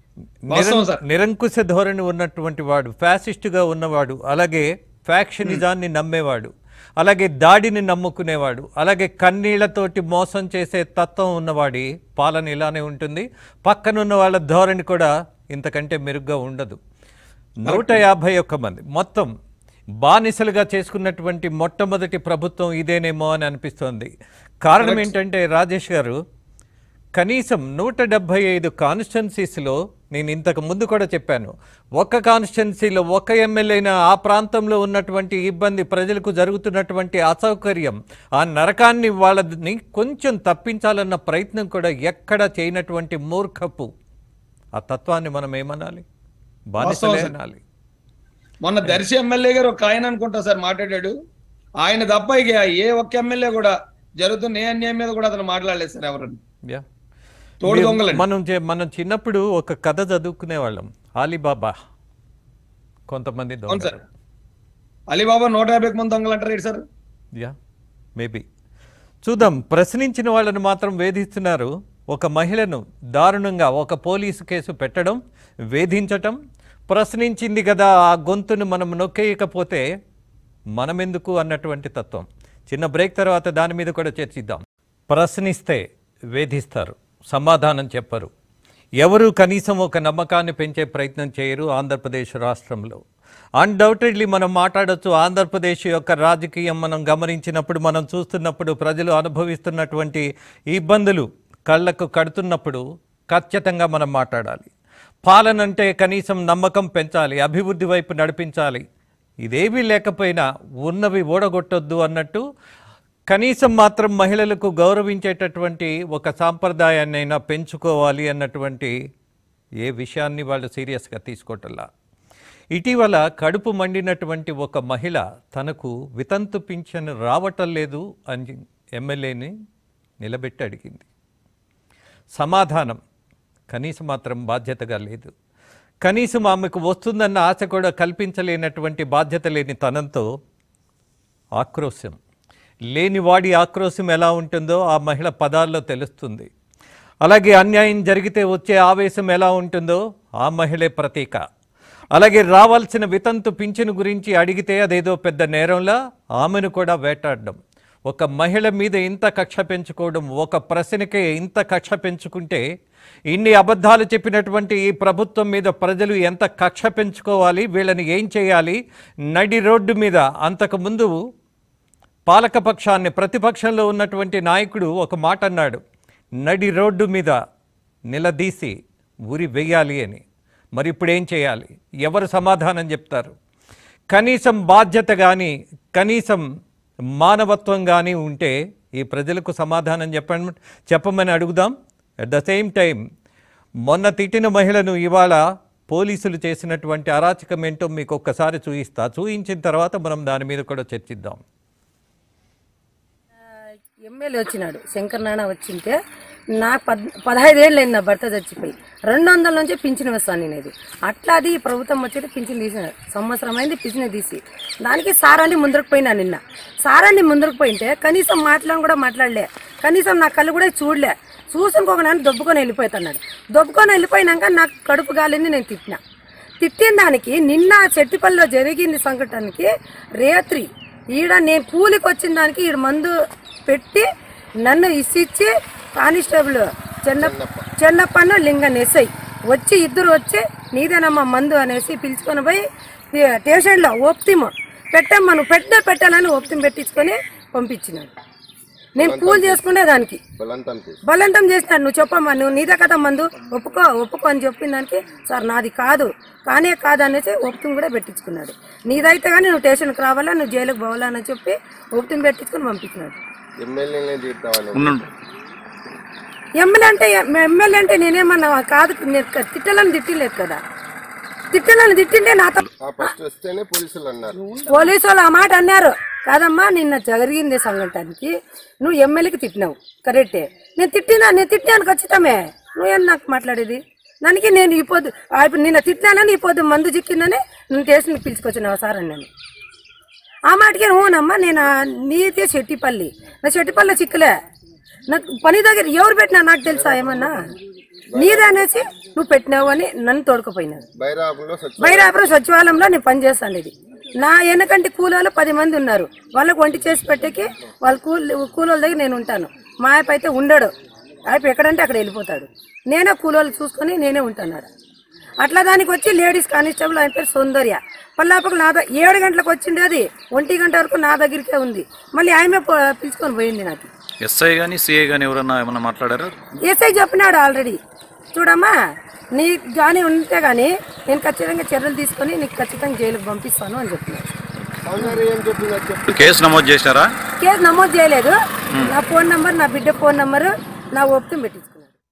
నిరంకుశ ధోరణి ఉన్నటువంటి వాడు, ఫ్యాసిస్టుగా ఉన్నవాడు, అలాగే ఫ్యాక్షనిజాన్ని నమ్మేవాడు, అలాగే దాడిని నమ్ముకునేవాడు, అలాగే కన్నీళ్లతోటి మోసం చేసే తత్వం ఉన్నవాడి పాలన ఇలానే ఉంటుంది. పక్కనున్న వాళ్ళ ధోరణి కూడా ఇంతకంటే మెరుగ్గా ఉండదు. నూట యాభై ఒక్క మంది మొత్తం బానిసలుగా చేసుకున్నటువంటి మొట్టమొదటి ప్రభుత్వం ఇదేనేమో అని అనిపిస్తోంది. కారణం ఏంటంటే రాజేష్ గారు, కనీసం నూట డెబ్భై ఐదు కాన్స్టిట్యున్సీస్లో నేను ఇంతకు ముందు కూడా చెప్పాను, ఒక్క కాన్స్టిట్యున్సీలో ఒక ఎమ్మెల్యేనా ఆ ప్రాంతంలో ఉన్నటువంటి ఇబ్బంది, ప్రజలకు జరుగుతున్నటువంటి అసౌకర్యం, ఆ నరకాన్ని వాళ్ళని కొంచెం తప్పించాలన్న ప్రయత్నం కూడా ఎక్కడ చేయనటువంటి మూర్ఖపు ఆ తత్వాన్ని మనం ఏమనాలి? బానిసలే అనాలి. మొన్న దర్శి ఎమ్మెల్యే గారు ఒక ఆయన అనుకుంటా సార్ మాట్లాడాడు, ఆయన తప్ప ఇక ఏ ఒక్క ఎమ్మెల్యే కూడా జరుగుతున్న ఏ అన్యాయం మీద కూడా అతను మాట్లాడలేదు సార్ ఎవరన్నా. తోడు దొంగలు. మనం మనం చిన్నప్పుడు ఒక కథ చదువుకునే వాళ్ళం, అలీబాబా కొంతమంది అవును సార్. అలీబాబా నూట యాభై మంది దొంగలు అంటారు సార్. యా మేబీ చూద్దాం. ప్రశ్నించిన వాళ్ళని మాత్రం వేధిస్తున్నారు. ఒక మహిళను దారుణంగా ఒక పోలీసు కేసు పెట్టడం, వేధించటం, ప్రశ్నించింది కదా ఆ గొంతును మనం నొక్కేయకపోతే మనమెందుకు అన్నటువంటి తత్వం. చిన్న బ్రేక్ తర్వాత దాని మీద కూడా చర్చిద్దాం. ప్రశ్నిస్తే వేధిస్తారు, సమాధానం చెప్పరు. ఎవరు కనీసం ఒక నమ్మకాన్ని పెంచే ప్రయత్నం చేయరు ఆంధ్రప్రదేశ్ రాష్ట్రంలో. అన్డౌటెడ్లీ మనం మాట్లాడచ్చు. ఆంధ్రప్రదేశ్ యొక్క రాజకీయం మనం గమనించినప్పుడు, మనం చూస్తున్నప్పుడు, ప్రజలు అనుభవిస్తున్నటువంటి ఇబ్బందులు కళ్ళకు కడుతున్నప్పుడు ఖచ్చితంగా మనం మాట్లాడాలి. పాలన అంటే కనీసం నమ్మకం పెంచాలి, అభివృద్ధి వైపు నడిపించాలి. ఇదేమీ లేకపోయినా ఉన్నవి ఓడగొట్టొద్దు అన్నట్టు కనీసం మాత్రం మహిళలకు గౌరవించేటటువంటి ఒక సాంప్రదాయాన్నైనా పెంచుకోవాలి అన్నటువంటి ఏ విషయాన్ని వాళ్ళు సీరియస్గా తీసుకోవటంలా. ఇటీవల కడుపు మండినటువంటి ఒక మహిళ తనకు వితంతు పింఛను రావటం లేదు అని ఎమ్మెల్యేని నిలబెట్టి అడిగింది. సమాధానం కనీసం మాత్రం బాధ్యతగా లేదు. కనీసం ఆమెకు వస్తుందన్న ఆశ కూడా కల్పించలేనటువంటి బాధ్యత లేని తనంతో ఆక్రోశం, లేనివాడి ఆక్రోశం ఎలా ఉంటుందో ఆ మహిళ పదాల్లో తెలుస్తుంది. అలాగే అన్యాయం జరిగితే వచ్చే ఆవేశం ఎలా ఉంటుందో ఆ మహిళే ప్రతీక. అలాగే రావాల్సిన వితంతు పింఛను గురించి అడిగితే అదేదో పెద్ద నేరంలా ఆమెను కూడా వేటాడడం. ఒక మహిళ మీద ఇంత కక్ష పెంచుకోవడం, ఒక ప్రశ్నకే ఇంత కక్ష పెంచుకుంటే ఇన్ని అబద్ధాలు చెప్పినటువంటి ఈ ప్రభుత్వం మీద ప్రజలు ఎంత కక్ష పెంచుకోవాలి, వీళ్ళని ఏం చేయాలి? నడి రోడ్డు మీద అంతకుముందు పాలకపక్షాన్ని, ప్రతిపక్షంలో ఉన్నటువంటి నాయకుడు ఒక మాట అన్నాడు, నడి రోడ్డు మీద నిలదీసి ఉరి వెయ్యాలి అని. మరి ఇప్పుడు ఏం చేయాలి? ఎవరు సమాధానం చెప్తారు? కనీసం బాధ్యత కానీ, కనీసం మానవత్వం కానీ ఉంటే ఈ ప్రజలకు సమాధానం చెప్ప చెప్పమని అడుగుదాం. అట్ ద సేమ్ టైం మొన్న తిట్టిన మహిళను ఇవాళ పోలీసులు చేసినటువంటి అరాచకం ఏంటో మీకు ఒక్కసారి చూయిస్తా. చూయించిన తర్వాత మనం దాని మీద కూడా చర్చిద్దాం. ఎమ్మెల్యే వచ్చినాడు, శంకర్ నాన్న వచ్చింటే నా పద్ పదహైదేళ్ళు అయింది నా భర్త చచ్చిపోయి. రెండు వందల నుంచి పింఛన్ వస్తాను నేనేది. అట్లా అది ప్రభుత్వం వచ్చేది పింఛన్ తీసినాడు. సంవత్సరం అయింది పింఛన్ తీసి. దానికి సారాన్ని ముందరకు పోయినా నిన్న. సారాన్ని ముందరకు పోయింటే కనీసం మాట్లాడడం కూడా మాట్లాడలే, కనీసం నా కళ్ళు కూడా చూడలే. చూసుకొక నన్ను దొబ్బుకొని వెళ్ళిపోతున్నాడు. దొబ్బుకొని వెళ్ళిపోయినాక నాకు కడుపు గాలిని నేను తిట్టినా. తిట్టిన దానికి నిన్న చెట్టిపల్లిలో జరిగింది సంఘటనకి రేత్రి ఈడ నేను కూలికి వచ్చిన దానికి ఈడ మందు పెట్టి నన్ను ఇసిచ్చి కానిస్టేబుల్ చెన్న చెన్నప్పన్న లింగన్ ఎస్ఐ వచ్చి ఇద్దరు వచ్చి నీదేనమ్మా మందు అనేసి పిలుచుకొని పోయి స్టేషన్లో ఓప్తిమ పెట్టమ్మా, నువ్వు పెట్టే పెట్టాలని ఓప్తిమ పెట్టించుకొని పంపించినాడు. నేను కూల్ చేసుకునే దానికి బలవంతం చేసినాడు. నువ్వు చెప్పమ్మా, నువ్వు నీదే కదా మందు, ఒప్పుకో ఒప్పుకో అని చెప్పిన దానికి సార్ నాది కాదు, కానే కాదు అనేసి ఓప్తిమ కూడా పెట్టించుకున్నాడు. నీదైతే కానీ నువ్వు స్టేషన్కి రావాలా, నువ్వు జైలుకి పోవాలా అని చెప్పి ఓప్తిమ పెట్టించుకొని పంపించినాడు. ఎమ్మెల్యే అంటే ఎమ్మెల్యే అంటే నేనేమన్నా కాదు, తిట్టాలని తిట్టలేదు కదా. తిట్టాలని తిట్టింటే నాతో పోలీసు వాళ్ళు ఆ మాట అన్నారు. కాదమ్మా నిన్న జరిగింది సంఘటనకి నువ్వు ఎమ్మెల్యేకి తిట్టినావు కరెక్టే. నేను తిట్టినా నేను తిట్టాను ఖచ్చితమే. నువ్వేం నాకు మాట్లాడేది? దానికి నేను ఈ పొద్దు నిన్న తిట్టినానని ఈ పొద్దు మందు చిక్కిందని నువ్వు స్టేషన్కి పిలుచుకొచ్చినావు సార్ అని. నేను ఆ మాటకి అవునమ్మా, నేను నీదే చెట్టిపల్లి, నా చెట్టిపల్లి చిక్కులే, నాకు పని దగ్గర ఎవరు పెట్టినా నాకు తెలుసా ఏమన్నా? నీదే అనేసి నువ్వు పెట్టినావు అని నన్ను తోడుకుపోయినావు. బైరాపురం సచివాలయంలో నేను పనిచేస్తాను. ఇది నా వెనకంటే కూలోళ్ళు పది మంది ఉన్నారు. వాళ్ళకు వంట చేసి పెట్టేకి వాళ్ళ కూలి కూలోళ్ళ దగ్గర నేను ఉంటాను. మా ఆయప అయితే ఉండడు, ఆయప ఎక్కడంటే అక్కడ వెళ్ళిపోతాడు. నేనే కూలోళ్ళు చూసుకొని నేనే ఉంటున్నాడు. అట్లా దానికి వచ్చి లేడీస్ కానిస్టేబుల్ ఆయన పేరు సౌందర్య పల్లాపకు నా ఏడు గంటలకు వచ్చింది, అది ఒంటి గంట వరకు నా దగ్గరికే ఉంది. మళ్ళీ ఆమె పిలుచుకొని పోయింది. నాకు ఎస్ఐ గానీ సిఐ గానీ ఎవరన్నా ఏమన్నా మాట్లాడారు? ఎస్ఐ చెప్పినాడు ఆల్రెడీ, చూడమ్మా నీకు కానీ ఉంటే కానీ నేను ఖచ్చితంగా చర్యలు తీసుకొని నీకు ఖచ్చితంగా జైలుకు పంపిస్తాను అని చెప్పినాడు. కేసు నమోదు చేశారా? కేసు నమోదు చేయలేదు. నా ఫోన్ నంబర్, నా బిడ్డ ఫోన్ నంబరు నా ఓపిక పెట్టించుకున్నాడు.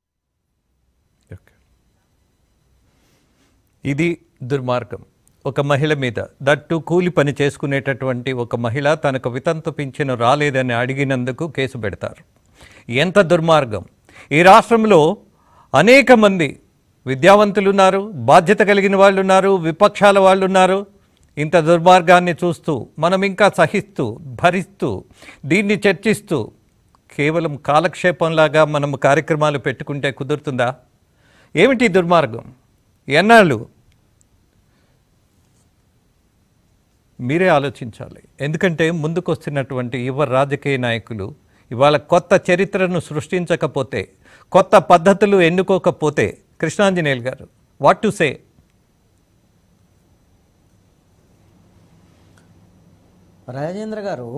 ఇది దుర్మార్గం. ఒక మహిళ మీద, దట్టు కూలి పని చేసుకునేటటువంటి ఒక మహిళ తనకు వితంతు పింఛను రాలేదని అడిగినందుకు కేసు పెడతారు. ఎంత దుర్మార్గం! ఈ రాష్ట్రంలో అనేక మంది విద్యావంతులు ఉన్నారు, బాధ్యత కలిగిన వాళ్ళు ఉన్నారు, విపక్షాల వాళ్ళు ఉన్నారు. ఇంత దుర్మార్గాన్ని చూస్తూ మనం ఇంకా సహిస్తూ భరిస్తూ దీన్ని చర్చిస్తూ కేవలం కాలక్షేపంలాగా మనం కార్యక్రమాలు పెట్టుకుంటే కుదురుతుందా? ఏమిటి దుర్మార్గం? ఎన్నాళ్ళు? మీరే ఆలోచించాలి. ఎందుకంటే ముందుకు వస్తున్నటువంటి యువ రాజకీయ నాయకులు ఇవాళ కొత్త చరిత్రను సృష్టించకపోతే, కొత్త పద్ధతులు ఎన్నుకోకపోతే, కృష్ణాంజనేయులు గారు వాట్ టు సే? రాజేంద్ర గారు,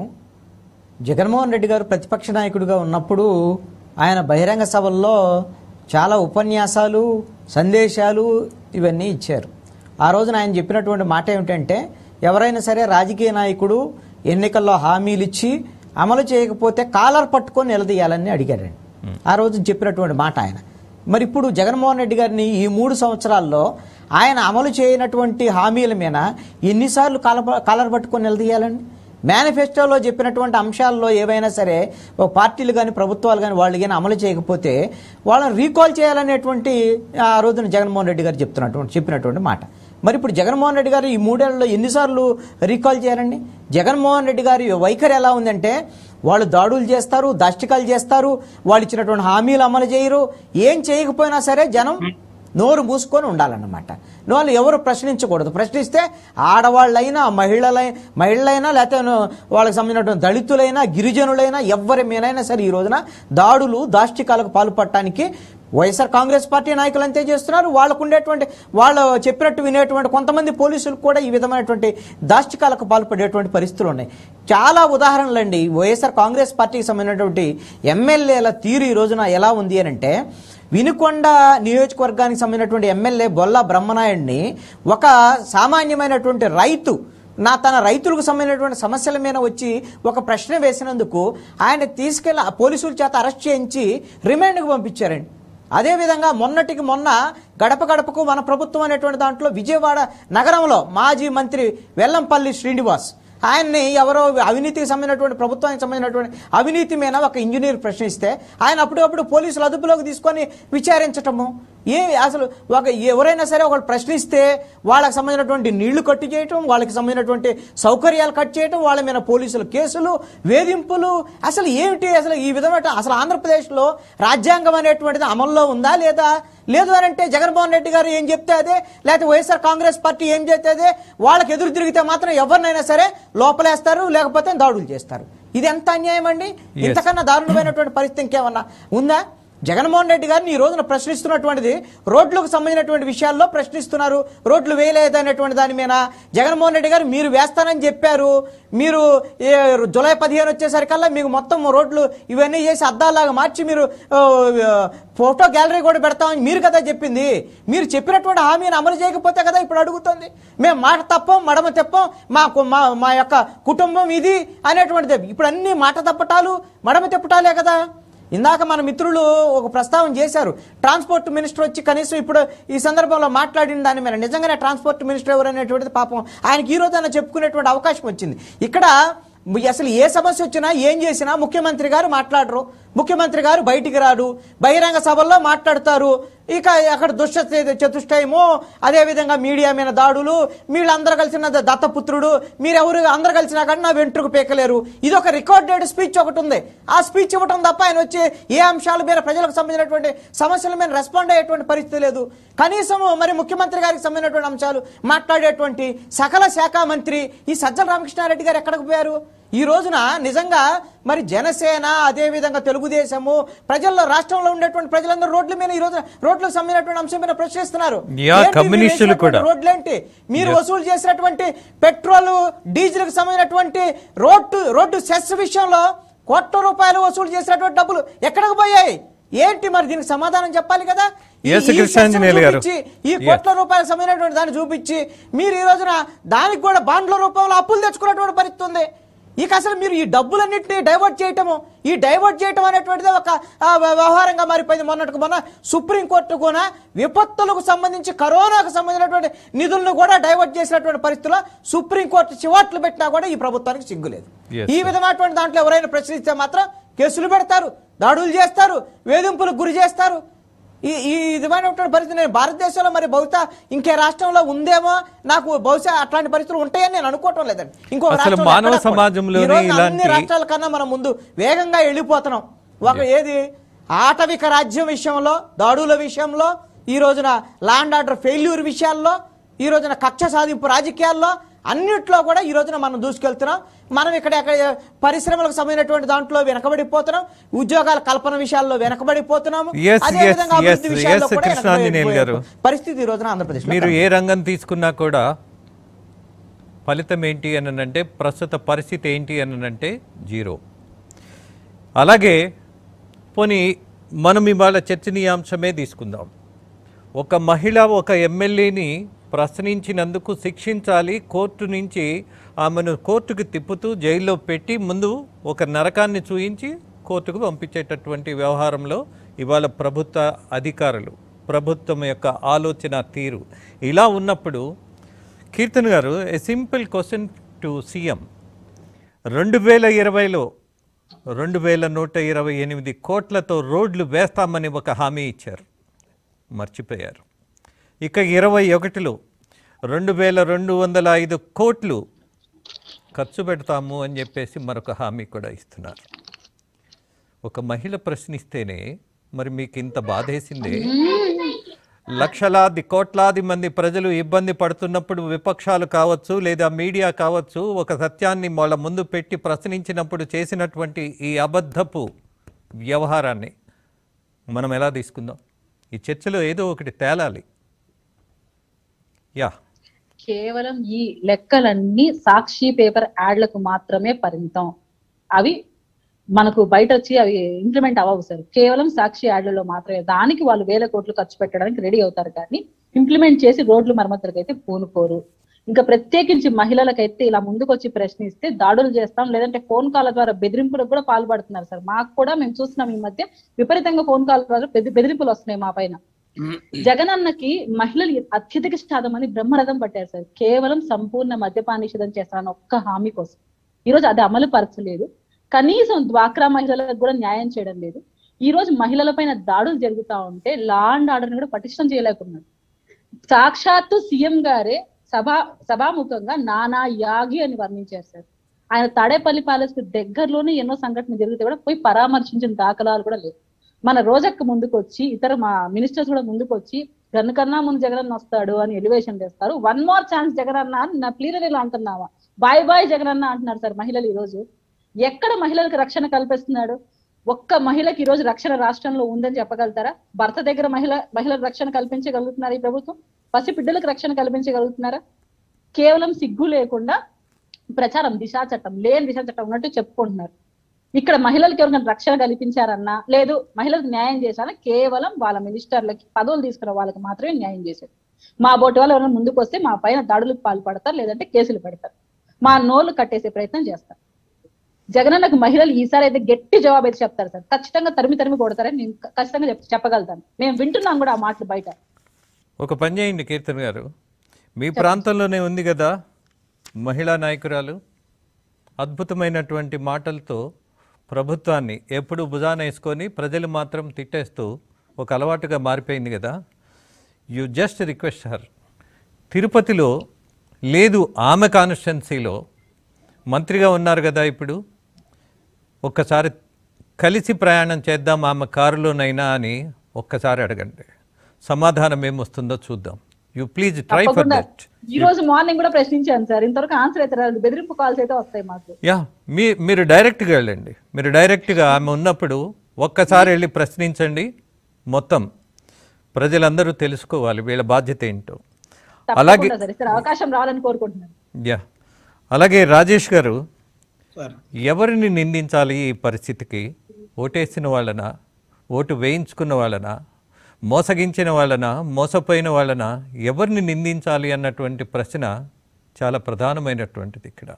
జగన్మోహన్ రెడ్డి గారు ప్రతిపక్ష నాయకుడిగా ఉన్నప్పుడు ఆయన బహిరంగ సభల్లో చాలా ఉపన్యాసాలు, సందేశాలు ఇవన్నీ ఇచ్చారు. ఆ రోజున ఆయన చెప్పినటువంటి మాట ఏమిటంటే, ఎవరైనా సరే రాజకీయ నాయకుడు ఎన్నికల్లో హామీలు ఇచ్చి అమలు చేయకపోతే కాలర్ పట్టుకొని నిలదీయాలని అడిగారండి. ఆ రోజు చెప్పినటువంటి మాట ఆయన. మరి ఇప్పుడు జగన్మోహన్ రెడ్డి గారిని ఈ మూడు సంవత్సరాల్లో ఆయన అమలు చేయనటువంటి హామీల మీద ఎన్నిసార్లు కాల కాలర్ పట్టుకొని నిలదీయాలండి? మేనిఫెస్టోలో చెప్పినటువంటి అంశాల్లో ఏవైనా సరే ఒక పార్టీలు కానీ ప్రభుత్వాలు కానీ వాళ్ళు కానీ అమలు చేయకపోతే వాళ్ళని రీకాల్ చేయాలనేటువంటి ఆ రోజున జగన్మోహన్ రెడ్డి గారు చెప్తున్నటువంటి చెప్పినటువంటి మాట. మరి ఇప్పుడు జగన్మోహన్ రెడ్డి గారు ఈ మూడేళ్లలో ఎన్నిసార్లు రీకాల్ చేయాలండి? జగన్మోహన్ రెడ్డి గారి వైఖరి ఎలా ఉందంటే, వాళ్ళు దాడులు చేస్తారు, దాష్టికాలు చేస్తారు, వాళ్ళు ఇచ్చినటువంటి హామీలు అమలు చేయరు, ఏం చేయకపోయినా సరే జనం నోరు మూసుకొని ఉండాలన్నమాట. వాళ్ళు ఎవరు ప్రశ్నించకూడదు. ప్రశ్నిస్తే ఆడవాళ్ళైనా మహిళలై మహిళలైనా లేకపోతే వాళ్ళకి సంబంధించినటువంటి దళితులైనా గిరిజనులైనా ఎవరి మీదైనా సరే ఈ రోజున దాడులు దాష్టికాలకు పాల్పడటానికి వైఎస్ఆర్ కాంగ్రెస్ పార్టీ నాయకులు అంతే చేస్తున్నారు. వాళ్ళకు ఉండేటువంటి వాళ్ళు చెప్పినట్టు వినేటువంటి కొంతమంది పోలీసులు కూడా ఈ విధమైనటువంటి దాష్టికాలకు పాల్పడేటువంటి పరిస్థితులు ఉన్నాయి. చాలా ఉదాహరణలు అండి. వైఎస్ఆర్ కాంగ్రెస్ పార్టీకి సంబంధించినటువంటి ఎమ్మెల్యేల తీరు ఈ రోజున ఎలా ఉంది అని అంటే, వినుకొండ నియోజకవర్గానికి సంబంధించినటువంటి ఎమ్మెల్యే బొల్లా బ్రహ్మనాయుడిని ఒక సామాన్యమైనటువంటి రైతు నా తన రైతులకు సంబంధించినటువంటి సమస్యల మీద వచ్చి ఒక ప్రశ్న వేసినందుకు ఆయన తీసుకెళ్ళి పోలీసుల చేత అరెస్ట్ చేయించి రిమాండ్కు పంపించారండి. అదేవిధంగా మొన్నటికి మొన్న గడప గడపకు మన ప్రభుత్వం అనేటువంటి దాంట్లో విజయవాడ నగరంలో మాజీ మంత్రి వెల్లంపల్లి శ్రీనివాస్ ఆయన్ని ఎవరో అవినీతికి సంబంధించినటువంటి ప్రభుత్వానికి సంబంధించినటువంటి అవినీతి మీద ఒక ఇంజనీర్ ప్రశ్నిస్తే ఆయన అప్పుడప్పుడు పోలీసులు అదుపులోకి తీసుకొని విచారించటము. ఏ అసలు ఒక ఎవరైనా సరే ఒకళ్ళు ప్రశ్నిస్తే వాళ్ళకి సంబంధించినటువంటి నీళ్లు కట్టు చేయటం, వాళ్ళకి సంబంధించినటువంటి సౌకర్యాలు కట్ చేయటం, వాళ్ళ మీద పోలీసులు కేసులు, వేధింపులు. అసలు ఏమిటి అసలు ఈ విధమైన అసలు ఆంధ్రప్రదేశ్లో రాజ్యాంగం అనేటువంటిది అమల్లో ఉందా లేదా? లేదు అని అంటే జగన్మోహన్ రెడ్డి గారు ఏం చెప్తే అదే, లేకపోతే వైఎస్ఆర్ కాంగ్రెస్ పార్టీ ఏం చెప్తే అదే. వాళ్ళకి ఎదురు తిరిగితే మాత్రం ఎవరినైనా సరే లోపలేస్తారు, లేకపోతే దాడులు చేస్తారు. ఇది ఎంత అన్యాయం అండి! ఇంతకన్నా దారుణమైనటువంటి పరిస్థితి ఇంకేమన్నా ఉందా? జగన్మోహన్ రెడ్డి గారిని ఈ రోజున ప్రశ్నిస్తున్నటువంటిది రోడ్లకు సంబంధించినటువంటి విషయాల్లో ప్రశ్నిస్తున్నారు. రోడ్లు వేయలేదనేటువంటి దాని మీద జగన్మోహన్ రెడ్డి గారు మీరు వేస్తానని చెప్పారు, మీరు జూలై పదిహేను వచ్చేసరికల్లా మీకు మొత్తం రోడ్లు ఇవన్నీ చేసి అద్దాలాగా మార్చి మీరు ఫోటో గ్యాలరీ కూడా పెడతామని మీరు కదా చెప్పింది. మీరు చెప్పినటువంటి హామీని అమలు చేయకపోతే కదా ఇప్పుడు అడుగుతుంది. మేము మాట తప్పం మడమ తెప్పం, మా మా యొక్క కుటుంబం ఇది అనేటువంటిది. ఇప్పుడు అన్ని మాట తప్పటాలు మడమ తెప్పటాలే కదా. ఇందాక మన మిత్రులు ఒక ప్రస్తావన చేశారు, ట్రాన్స్పోర్ట్ మినిస్టర్ వచ్చి కనీసం ఇప్పుడు ఈ సందర్భంలో మాట్లాడిన దాని మీద నిజంగానే ట్రాన్స్పోర్ట్ మినిస్టర్ ఎవరు అనేటువంటిది పాపం ఆయనకి ఈ రోజైనా చెప్పుకునేటువంటి అవకాశం వచ్చింది. ఇక్కడ అసలు ఏ సమస్య వచ్చినా ఏం చేసినా ముఖ్యమంత్రి గారు మాట్లాడరు, ముఖ్యమంత్రి గారు బయటికి రాడు, బహిరంగ సభల్లో మాట్లాడతారు. ఇక అక్కడ దుష్ట చతుష్టయము, అదేవిధంగా మీడియా మీద దాడులు, వీళ్ళందరూ కలిసిన దత్తపుత్రుడు, మీరెవరు అందరూ కలిసినా కానీ నా వెంట్రుకు పీకలేరు. ఇది ఒక రికార్డెడ్ స్పీచ్ ఒకటి ఉంది. ఆ స్పీచ్ ఇవ్వటం తప్ప ఆయన వచ్చి ఏ అంశాల మీద ప్రజలకు సంబంధించినటువంటి సమస్యల మీద రెస్పాండ్ అయ్యేటువంటి పరిస్థితి లేదు. కనీసం మరి ముఖ్యమంత్రి గారికి సంబంధించినటువంటి అంశాలు మాట్లాడేటువంటి సకల శాఖ మంత్రి ఈ సజ్జల రామకృష్ణారెడ్డి గారు ఎక్కడికి పోయారు? ఈ రోజున నిజంగా మరి జనసేన అదేవిధంగా తెలుగుదేశము ప్రజల్లో రాష్ట్రంలో ఉండేటువంటి ప్రజలందరూ రోడ్ల మీద ఈ రోజు రోడ్లకు సంబంధించినటువంటి అంశం మీద ప్రశ్నిస్తున్నారు. రోడ్లేంటి మీరు వసూలు చేసినటువంటి పెట్రోల్ డీజిల్ కు సంబంధించినటువంటి రోడ్డు రోడ్డు సెస్ విషయంలో కోట్ల రూపాయలు వసూలు చేసినటువంటి డబ్బులు ఎక్కడికి పోయాయి ఏంటి? మరి దీనికి సమాధానం చెప్పాలి కదా. ఈ కోట్ల రూపాయలకు సంబంధించినటువంటి దాన్ని చూపించి మీరు ఈ రోజున దానికి కూడా బాండ్ల రూపంలో అప్పులు తెచ్చుకున్నటువంటి పరిస్థితి ఉంది. ఇక అసలు మీరు ఈ డబ్బులన్నింటినీ డైవర్ట్ చేయటము ఈ డైవర్ట్ చేయటం అనేటువంటిది ఒక వ్యవహారంగా మారిపోయింది. మొన్నటికి మొన్న సుప్రీంకోర్టు కూడా విపత్తులకు సంబంధించి కరోనాకు సంబంధించినటువంటి నిధులను కూడా డైవర్ట్ చేసినటువంటి పరిస్థితుల్లో సుప్రీంకోర్టు చివాట్లు పెట్టినా కూడా ఈ ప్రభుత్వానికి సిగ్గులేదు. ఈ విధమైనటువంటి దాంట్లో ఎవరైనా ప్రశ్నిస్తే మాత్రం కేసులు పెడతారు, దాడులు చేస్తారు, వేధింపులకు గురి చేస్తారు. ఈ ఈ విధమైనటువంటి పరిస్థితి నేను భారతదేశంలో మరి బహుశా ఇంకే రాష్ట్రంలో ఉందేమో, నాకు బహుశా అట్లాంటి పరిస్థితులు ఉంటాయని నేను అనుకోవటం లేదండి. ఇంకో మానవ సమాజంలో అన్ని రాష్ట్రాల కన్నా మనం ముందు వేగంగా వెళ్ళిపోతున్నాం. ఒక ఏది ఆటవిక రాజ్యం విషయంలో, దాడుల విషయంలో, ఈ రోజున ల్యాండ్ ఆర్డర్ ఫెయిల్యూర్ విషయాల్లో, ఈ రోజున కక్ష సాధింపు రాజకీయాల్లో, అన్నిట్లో కూడా ఈ రోజున మనం దూసుకెళ్తున్నాం. మనం ఇక్కడ పరిశ్రమలకు సంబంధించినటువంటి దాంట్లో వెనకబడిపోతున్నాం, ఉద్యోగాల కల్పన విషయాల్లో వెనకబడిపోతున్నాము. అదేవిధంగా అభివృద్ధి విషయాల్లో కూడా పరిస్థితి ఈ రోజున ఆంధ్రప్రదేశ్. మీరు ఏ రంగం తీసుకున్నా కూడా ఫలితం ఏంటి అని అంటే, ప్రస్తుత పరిస్థితి ఏంటి అని అంటే జీరో. అలాగే పోనీ మనం ఇవాళ చర్చనీయాంశమే తీసుకుందాం. ఒక మహిళ ఒక ఎమ్మెల్యేని ప్రశ్నించినందుకు శిక్షించాలి, కోర్టు నుంచి ఆమెను కోర్టుకు తిప్పుతూ జైల్లో పెట్టి ముందు ఒక నరకాన్ని చూయించి కోర్టుకు పంపించేటటువంటి వ్యవహారంలో ఇవాళ ప్రభుత్వ అధికారులు, ప్రభుత్వం యొక్క ఆలోచన తీరు ఇలా ఉన్నప్పుడు, కీర్తన్ గారు, a simple question to CM. రెండు వేల ఇరవైలో రెండు వేల నూట ఇరవై ఎనిమిది కోట్లతో రోడ్లు వేస్తామని ఒక హామీ ఇచ్చారు, మర్చిపోయారు. ఇక ఇరవై ఒకటిలో రెండు వేల రెండు వందల ఐదు కోట్లు ఖర్చు పెడతాము అని చెప్పేసి మరొక హామీ కూడా ఇస్తున్నారు. ఒక మహిళ ప్రశ్నిస్తేనే మరి మీకు ఇంత బాధేసిందే? లక్షలాది కోట్లాది మంది ప్రజలు ఇబ్బంది పడుతున్నప్పుడు విపక్షాలు కావచ్చు లేదా మీడియా కావచ్చు ఒక సత్యాన్ని వాళ్ళ ముందు పెట్టి ప్రశ్నించినప్పుడు చేసినటువంటి ఈ అబద్ధపు వ్యవహారాన్ని మనం ఎలా తీసుకుందాం? ఈ చర్చలో ఏదో ఒకటి తేలాలి. యా కేవలం ఈ లెక్కలన్నీ సాక్షి పేపర్ యాడ్లకు మాత్రమే పరిమితం. అవి మనకు బయట వచ్చి అవి ఇంప్లిమెంట్ అవ్వవు సార్. కేవలం సాక్షి యాడ్లలో మాత్రమే. దానికి వాళ్ళు వేల కోట్లు ఖర్చు పెట్టడానికి రెడీ అవుతారు, కానీ ఇంప్లిమెంట్ చేసి రోడ్లు మరమ్మతులకు అయితే పూనుకోరు. ఇంకా ప్రత్యేకించి మహిళలకైతే ఇలా ముందుకు వచ్చి ప్రశ్నిస్తే దాడులు చేస్తాం, లేదంటే ఫోన్ కాల్ ద్వారా బెదిరింపులకు కూడా పాల్పడుతున్నారు సార్. మాకు కూడా మేము చూస్తున్నాం ఈ మధ్య విపరీతంగా ఫోన్ కాల్ ద్వారా బెదిరింపులు వస్తున్నాయి మా పైన. జగన్ అన్నకి మహిళలు అత్యధిక శాతం మంది బ్రహ్మరథం పట్టారు సార్, కేవలం సంపూర్ణ మద్యపాన నిషేధం చేస్తారని ఒక్క హామీ కోసం. ఈరోజు అది అమలు పరచలేదు. కనీసం డ్వాక్రా మహిళలకు కూడా న్యాయం చేయడం లేదు. ఈ రోజు మహిళల పైన దాడులు జరుగుతా ఉంటే లా అండ్ ఆర్డర్ ని కూడా పటిష్టం చేయలేకున్నారు. సాక్షాత్తు సీఎం గారే సభా సభాముఖంగా నానా యాగి అని వర్ణించారు సార్. ఆయన తాడేపల్లి ప్యాలెస్ కు దగ్గరలోనే ఎన్నో సంఘటనలు జరిగితే కూడా పోయి పరామర్శించిన దాఖలాలు కూడా లేవు. మన రోజక్క ముందుకు వచ్చి, ఇతర మా మినిస్టర్స్ కూడా ముందుకు వచ్చి గన్ను కన్నా ముందు జగన్ వస్తాడు అని ఎలివేషన్ చేస్తారు. వన్ మోర్ ఛాన్స్ జగన్ అన్న అని నా ప్లీనరీలో అంటున్నావా? బాయ్ బాయ్ జగన్ అన్న అంటున్నారు సార్ మహిళలు. ఈ రోజు ఎక్కడ మహిళలకు రక్షణ కల్పిస్తున్నాడు? ఒక్క మహిళకి ఈ రోజు రక్షణ రాష్ట్రంలో ఉందని చెప్పగలుగుతారా? భర్త దగ్గర మహిళ మహిళలకు రక్షణ కల్పించగలుగుతున్నారు ఈ ప్రభుత్వం? పసి బిడ్డలకు రక్షణ కల్పించగలుగుతున్నారా? కేవలం సిగ్గు లేకుండా ప్రచారం, దిశా చట్టం లేని దిశా చట్టం ఉన్నట్టు చెప్పుకుంటున్నారు. ఇక్కడ మహిళలకు ఎవరికైనా రక్షణ కల్పించారన్నా, లేదు మహిళలకు న్యాయం చేశారన్నా, కేవలం వాళ్ళ మినిస్టర్లకి పదవులు తీసుకున్న వాళ్ళకి మాత్రమే న్యాయం చేశారు. మా బోటి వాళ్ళు ఎవరైనా ముందుకు వస్తే మా పైన దాడులకు పాల్పడతారు, లేదంటే కేసులు పెడతారు, మా నోళ్లు కట్టేసే ప్రయత్నం చేస్తారు. జగనన్నకు మహిళలు ఈసారి అయితే గట్టి జవాబు అయితే చెప్తారు సార్. ఖచ్చితంగా తరిమి తరిమి కొడతారని నేను ఖచ్చితంగా చెప్పగలుగుతాను. మేము వింటున్నాం కూడా ఆ మాటలు బయట. ఒక పని చేయండి కీర్తన్ గారు, మీ ప్రాంతంలోనే ఉంది కదా మహిళా నాయకురాలు, అద్భుతమైనటువంటి మాటలతో ప్రభుత్వాన్ని ఎప్పుడు భుజాన వేసుకొని ప్రజలు మాత్రం తిట్టేస్తూ ఒక అలవాటుగా మారిపోయింది కదా. యు జస్ట్ రిక్వెస్ట్ హర్, తిరుపతిలో లేదు ఆమె కాన్స్టిట్యున్సీలో మంత్రిగా ఉన్నారు కదా ఇప్పుడు, ఒక్కసారి కలిసి ప్రయాణం చేద్దాం ఆమె కారులోనైనా అని ఒక్కసారి అడగండి, సమాధానం ఏమొస్తుందో చూద్దాం. You please try for that. ఈ రోజు మార్నింగ్ కూడా ప్రశ్నించాను సార్, ఇంతవరకు ఆన్సర్ అయితే రాలేదు. బెదిరింపు కాల్స్ అయితే వస్తాయి మాకు. యా మీ మీరు డైరెక్ట్గా వెళ్ళండి, మీరు డైరెక్ట్గా ఆమె ఉన్నప్పుడు ఒక్కసారి వెళ్ళి ప్రశ్నించండి. మొత్తం ప్రజలందరూ తెలుసుకోవాలి వీళ్ళ బాధ్యత ఏంటో. అలాగే అవకాశం రావాలని కోరుకుంటున్నాను. యా అలాగే రాజేష్ గారు, ఎవరిని నిందించాలి ఈ పరిస్థితికి? ఓటేసిన వాళ్ళన, ఓటు వేయించుకున్న వాళ్ళన, మోసగించిన వాళ్ళన, మోసపోయిన వాళ్ళన, ఎవరిని నిందించాలి అన్నటువంటి ప్రశ్న చాలా ప్రధానమైనటువంటిది ఇక్కడ.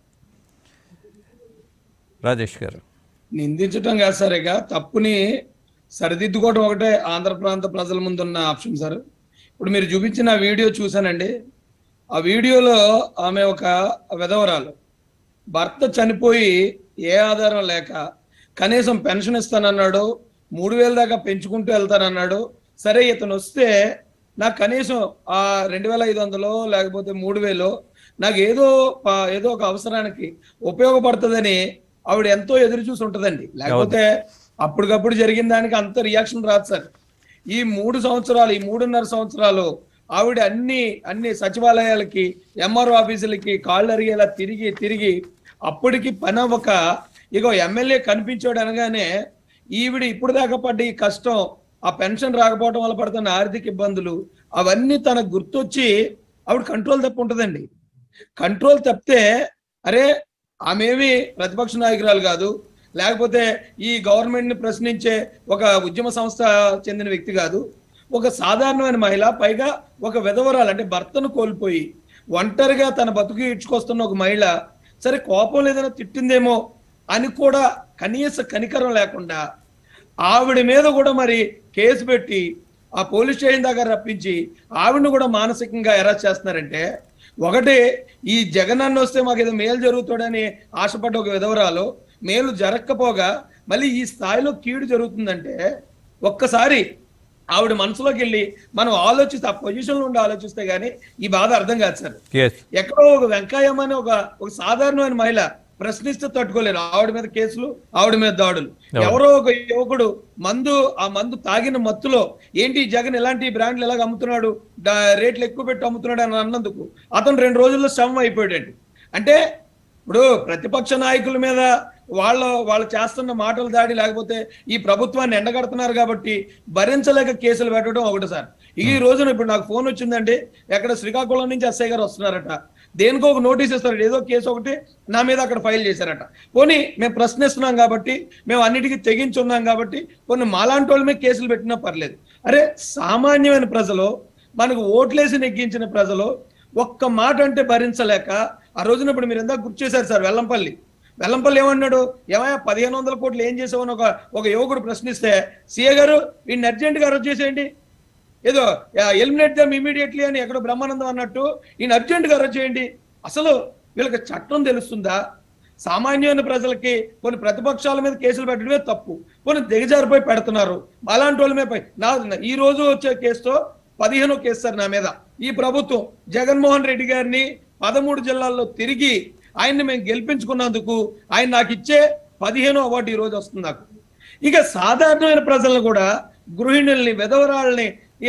రాజేష్ గారు, నిందించడం కాదు సార్, ఇక తప్పుని సరిదిద్దుకోవడం ఒకటే ఆంధ్ర ప్రాంత ప్రజల ముందున్న ఆప్షన్ సార్. ఇప్పుడు మీరు చూపించిన వీడియో చూశానండి. ఆ వీడియోలో ఆమె ఒక విధవరాలు, భర్త చనిపోయి ఏ ఆధారం లేక కనీసం పెన్షన్ ఇస్తానన్నాడు, మూడు వేల దాకా పెంచుకుంటూ వెళ్తానన్నాడు, సరే ఇతను వస్తే నాకు కనీసం ఆ రెండు వేల ఐదు వందలో లేకపోతే మూడు వేలో నాకు ఏదో ఏదో ఒక అవసరానికి ఉపయోగపడుతుందని ఆవిడ ఎంతో ఎదురు చూసి ఉంటుందండి. లేకపోతే అప్పటికప్పుడు జరిగిన దానికి అంత రియాక్షన్ రాదు సార్. ఈ మూడు సంవత్సరాలు ఈ మూడున్నర సంవత్సరాలు ఆవిడ అన్ని అన్ని సచివాలయాలకి ఎంఆర్ఓ ఆఫీసులకి కాళ్ళు అరిగేలా తిరిగి తిరిగి అప్పటికి పని అవ్వక ఇగో ఎమ్మెల్యే కనిపించాడు అనగానే ఈవిడ ఇప్పుడు దాకా పడ్డ ఈ కష్టం, ఆ పెన్షన్ రాకపోవడం వల్ల పడుతున్న ఆర్థిక ఇబ్బందులు అవన్నీ తనకు గుర్తొచ్చి ఆవిడ కంట్రోల్ తప్పు ఉంటుందండి. కంట్రోల్ తప్పితే అరే ఆమెవి ప్రతిపక్ష నాయకురాలు కాదు, లేకపోతే ఈ గవర్నమెంట్ ని ప్రశ్నించే ఒక ఉద్యమ సంస్థ చెందిన వ్యక్తి కాదు, ఒక సాధారణమైన మహిళ, పైగా ఒక విధవరాలు అంటే భర్తను కోల్పోయి ఒంటరిగా తన బతుకు ఇడ్చుకొస్తున్న ఒక మహిళ. సరే కోపం లేదైనా తిట్టిందేమో అని కూడా కనీస కనికరం లేకుండా ఆవిడ మీద కూడా మరి కేసు పెట్టి ఆ పోలీస్ స్టేషన్ దగ్గర రప్పించి ఆవిడను కూడా మానసికంగా ఎరాస్ చేస్తున్నారంటే, ఒకటి ఈ జగన్ అన్న వస్తే మాకు ఏదో మేలు జరుగుతాడని ఆశపడ్డ ఒక విధవరాలు మేలు జరగకపోగా మళ్ళీ ఈ స్థాయిలో కీడు జరుగుతుందంటే ఒక్కసారి ఆవిడ మనసులోకి వెళ్ళి మనం ఆలోచిస్తే ఆ పొజిషన్లో ఉండి ఆలోచిస్తే గానీ ఈ బాధ అర్థం కాదు సార్. ఎక్కడో ఒక వెంకయ్యమ్మ అని ఒక ఒక సాధారణమైన మహిళ ప్రశ్నిస్తే తట్టుకోలేరు. ఆవిడ మీద కేసులు, ఆవిడ మీద దాడులు. ఎవరో ఒక యువకుడు మందు ఆ మందు తాగిన మత్తులో ఏంటి జగన్ ఇలాంటి బ్రాండ్లు ఎలాగ అమ్ముతున్నాడు, రేట్లు ఎక్కువ పెట్టి అమ్ముతున్నాడు అని అన్నందుకు అతను రెండు రోజుల్లో శవం అయిపోయాడు. అంటే ఇప్పుడు ప్రతిపక్ష నాయకుల మీద వాళ్ళ వాళ్ళు చేస్తున్న మాటలు దాడి, లేకపోతే ఈ ప్రభుత్వాన్ని ఎండగడుతున్నారు కాబట్టి భరించలేక కేసులు పెట్టడం ఒకటి సార్. ఈ రోజున ఇప్పుడు నాకు ఫోన్ వచ్చిందండి, ఎక్కడ శ్రీకాకుళం నుంచి ఎస్ఐ గారు వస్తున్నారట, దేనికో ఒక నోటీస్ ఇస్తారు, ఏదో కేసు ఒకటి నా మీద అక్కడ ఫైల్ చేశారట. పోనీ మేము ప్రశ్నిస్తున్నాం కాబట్టి, మేము అన్నిటికీ తెగించున్నాం కాబట్టి కొన్ని మాలాంటి వాళ్ళ మీద కేసులు పెట్టినా పర్లేదు. అరే సామాన్యమైన ప్రజలు, మనకు ఓట్లేసి నెగ్గించిన ప్రజలు ఒక్క మాట అంటే భరించలేక ఆ రోజున ఇప్పుడు మీరు ఎందాక గుర్తు చేశారు సార్, వెల్లంపల్లి వెల్లంపల్లి ఏమన్నాడు, ఏమయ్యా పదిహేను వందల కోట్లు ఏం చేసావని ఒక ఒక యువకుడు ప్రశ్నిస్తే సీఏ గారు వీడిని అర్జెంట్గా అరెస్ట్ చేసేయండి, ఏదో ఎలిమినేట్ దమ్ ఇమీడియట్లీ అని ఎక్కడో బ్రహ్మానందం అన్నట్టు ఈయన అర్జెంటుగా అరెస్ట్ చేయండి. అసలు వీళ్ళకి చట్టం తెలుస్తుందా? సామాన్యమైన ప్రజలకి కొన్ని ప్రతిపక్షాల మీద కేసులు పెట్టడమే తప్పు, కొన్ని దిగజారిపోయి పెడుతున్నారు. అలాంటి వాళ్ళ మీద నా ఈ రోజు వచ్చే కేసుతో పదిహేనో కేసు సార్ నా మీద. ఈ ప్రభుత్వం జగన్మోహన్ రెడ్డి గారిని పదమూడు జిల్లాల్లో తిరిగి ఆయన్ని మేము గెలిపించుకున్నందుకు ఆయన నాకు ఇచ్చే పదిహేనో అవార్డు ఈ రోజు వస్తుంది నాకు. ఇక సాధారణమైన ప్రజలను కూడా, గృహిణుల్ని, విధవరాళ్ళని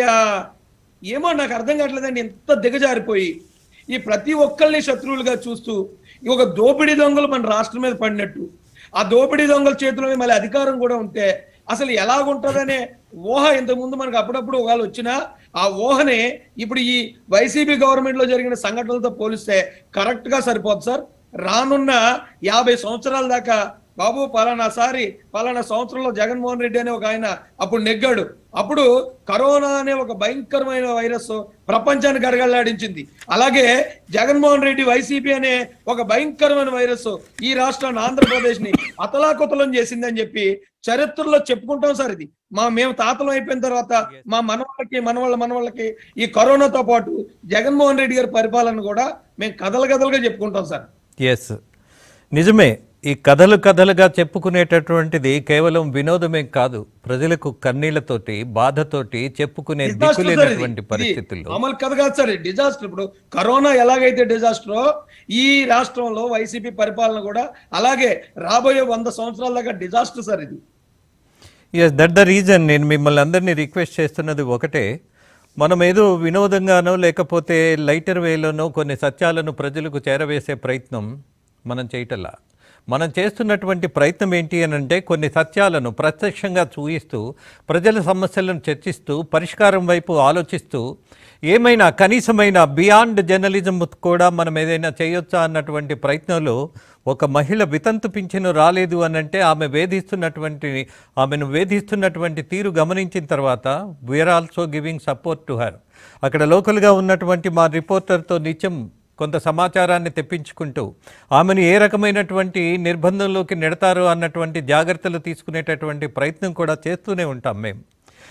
ఏమో నాకు అర్థం కావట్లేదండి, ఎంత దిగజారిపోయి ఈ ప్రతి ఒక్కరిని శత్రువులుగా చూస్తూ ఒక దోపిడీ దొంగలు మన రాష్ట్రం మీద పడినట్టు, ఆ దోపిడీ దొంగల చేతిలో మళ్ళీ అధికారం కూడా ఉంటే అసలు ఎలాగుంటుందనే ఊహ ఇంతకుముందు మనకు అప్పుడప్పుడు ఒకవేళ వచ్చినా ఆ ఊహనే ఇప్పుడు ఈ వైసీపీ గవర్నమెంట్ లో జరిగిన సంఘటనలతో పోలిస్తే కరెక్ట్ గా సరిపోదు సార్. రానున్న యాభై సంవత్సరాల దాకా బాబు పలానా సారి పలానా సంవత్సరంలో జగన్మోహన్ రెడ్డి అనే ఒక ఆయన అప్పుడు నెగ్గాడు, అప్పుడు కరోనా అనే ఒక భయంకరమైన వైరస్ ప్రపంచాన్ని గడగడలాడించింది. అలాగే జగన్మోహన్ రెడ్డి వైసీపీ అనే ఒక భయంకరమైన వైరస్ ఈ రాష్ట్రాన్ని, ఆంధ్రప్రదేశ్ ని అతలాకుతలం చేసిందని చెప్పి చరిత్రలో చెప్పుకుంటాం సార్. ఇది మా మేము తాతలు అయిపోయిన తర్వాత మా మనవాళ్ళకి మనవాళ్ళ మనవాళ్ళకి ఈ కరోనాతో పాటు జగన్మోహన్ రెడ్డి గారి పరిపాలన కూడా మేము కథలు కథలుగా చెప్పుకుంటాం సార్. ఎస్, నిజమే. ఈ కథలు కథలుగా చెప్పుకునేటటువంటిది కేవలం వినోదమే కాదు, ప్రజలకు కన్నీళ్లతోటి బాధతోటి చెప్పుకునే దిక్కులేనటువంటి పరిస్థితుల్లో మామూలు కథ కాదు సార్. డిజాస్టర్. ఇప్పుడు కరోనా ఎలాగైతే డిజాస్టరో ఈ రాష్ట్రంలో వైసీపీ పరిపాలన కూడా అలాగే రాబోయే వంద సంవత్సరాల దాకా డిజాస్టర్ సార్ ఇది. ఎస్, దట్ ద రీజన్ నేను మిమ్మల్ని అందరినీ రిక్వెస్ట్ చేస్తున్నది ఒకటే, మనం ఏదో వినోదంగానో లేకపోతే లైటర్ వేలోనో కొన్ని సత్యాలను ప్రజలకు చేరవేసే ప్రయత్నం మనం చేయటల్లా. మనం చేస్తున్నటువంటి ప్రయత్నం ఏంటి అని అంటే కొన్ని సత్యాలను ప్రత్యక్షంగా చూయిస్తూ, ప్రజల సమస్యలను చర్చిస్తూ, పరిష్కారం వైపు ఆలోచిస్తూ, ఏమైనా కనీసమైన బియాండ్ జర్నలిజం కూడా మనం ఏదైనా చేయొచ్చా అన్నటువంటి ప్రయత్నంలో ఒక మహిళ వితంతు పింఛను రాలేదు అనంటే ఆమె వేధిస్తున్నటువంటి ఆమెను వేధిస్తున్నటువంటి తీరు గమనించిన తర్వాత we're also giving support to her. అక్కడ లోకల్గా ఉన్నటువంటి మా రిపోర్టర్తో నిత్యం కొంత సమాచారాన్ని తెప్పించుకుంటూ ఆమెను ఏ రకమైనటువంటి నిర్బంధంలోకి నెడతారో అన్నటువంటి జాగ్రత్తలు తీసుకునేటటువంటి ప్రయత్నం కూడా చేస్తూనే ఉంటాం మేము.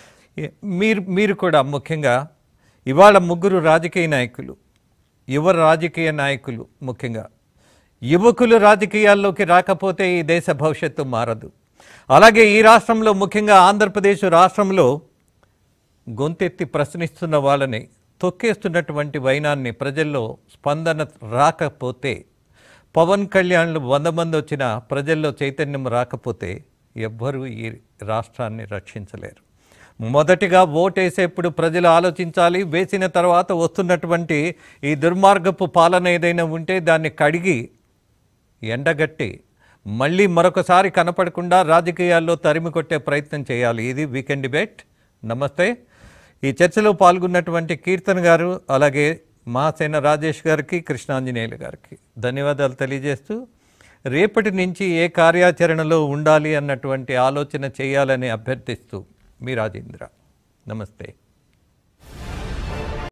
మీరు మీరు కూడా ముఖ్యంగా ఇవాళ ముగ్గురు రాజకీయ నాయకులు, యువ రాజకీయ నాయకులు, ముఖ్యంగా యువకులు రాజకీయాల్లోకి రాకపోతే ఈ దేశ భవిష్యత్తు మారదు. అలాగే ఈ రాష్ట్రంలో ముఖ్యంగా ఆంధ్రప్రదేశ్ రాష్ట్రంలో గొంతెత్తి ప్రశ్నిస్తున్న వాళ్ళని తొక్కేస్తున్నటువంటి వైనాన్ని ప్రజల్లో స్పందన రాకపోతే, పవన్ కళ్యాణ్లు వంద మంది వచ్చినా ప్రజల్లో చైతన్యం రాకపోతే ఎవ్వరూ ఈ రాష్ట్రాన్ని రక్షించలేరు. మొదటిగా ఓటేసేప్పుడు ప్రజలు ఆలోచించాలి. వేసిన తర్వాత వస్తున్నటువంటి ఈ దుర్మార్గపు పాలన ఏదైనా ఉంటే దాన్ని కడిగి ఎండగట్టి మళ్ళీ మరొకసారి కనపడకుండా రాజకీయాల్లో తరిమి కొట్టే ప్రయత్నం చేయాలి. ఇది వీకెండ్ డిబేట్. నమస్తే. ఈ చర్చలో పాల్గొన్నటువంటి కీర్తన్ గారు, అలాగే మహాసేన రాజేష్ గారికి, కృష్ణాంజనేయులు గారికి ధన్యవాదాలు తెలియజేస్తూ, రేపటి నుంచి ఏ కార్యాచరణలో ఉండాలి అన్నటువంటి ఆలోచన చేయాలని అభ్యర్థిస్తూ మీ రాజేంద్ర. నమస్తే.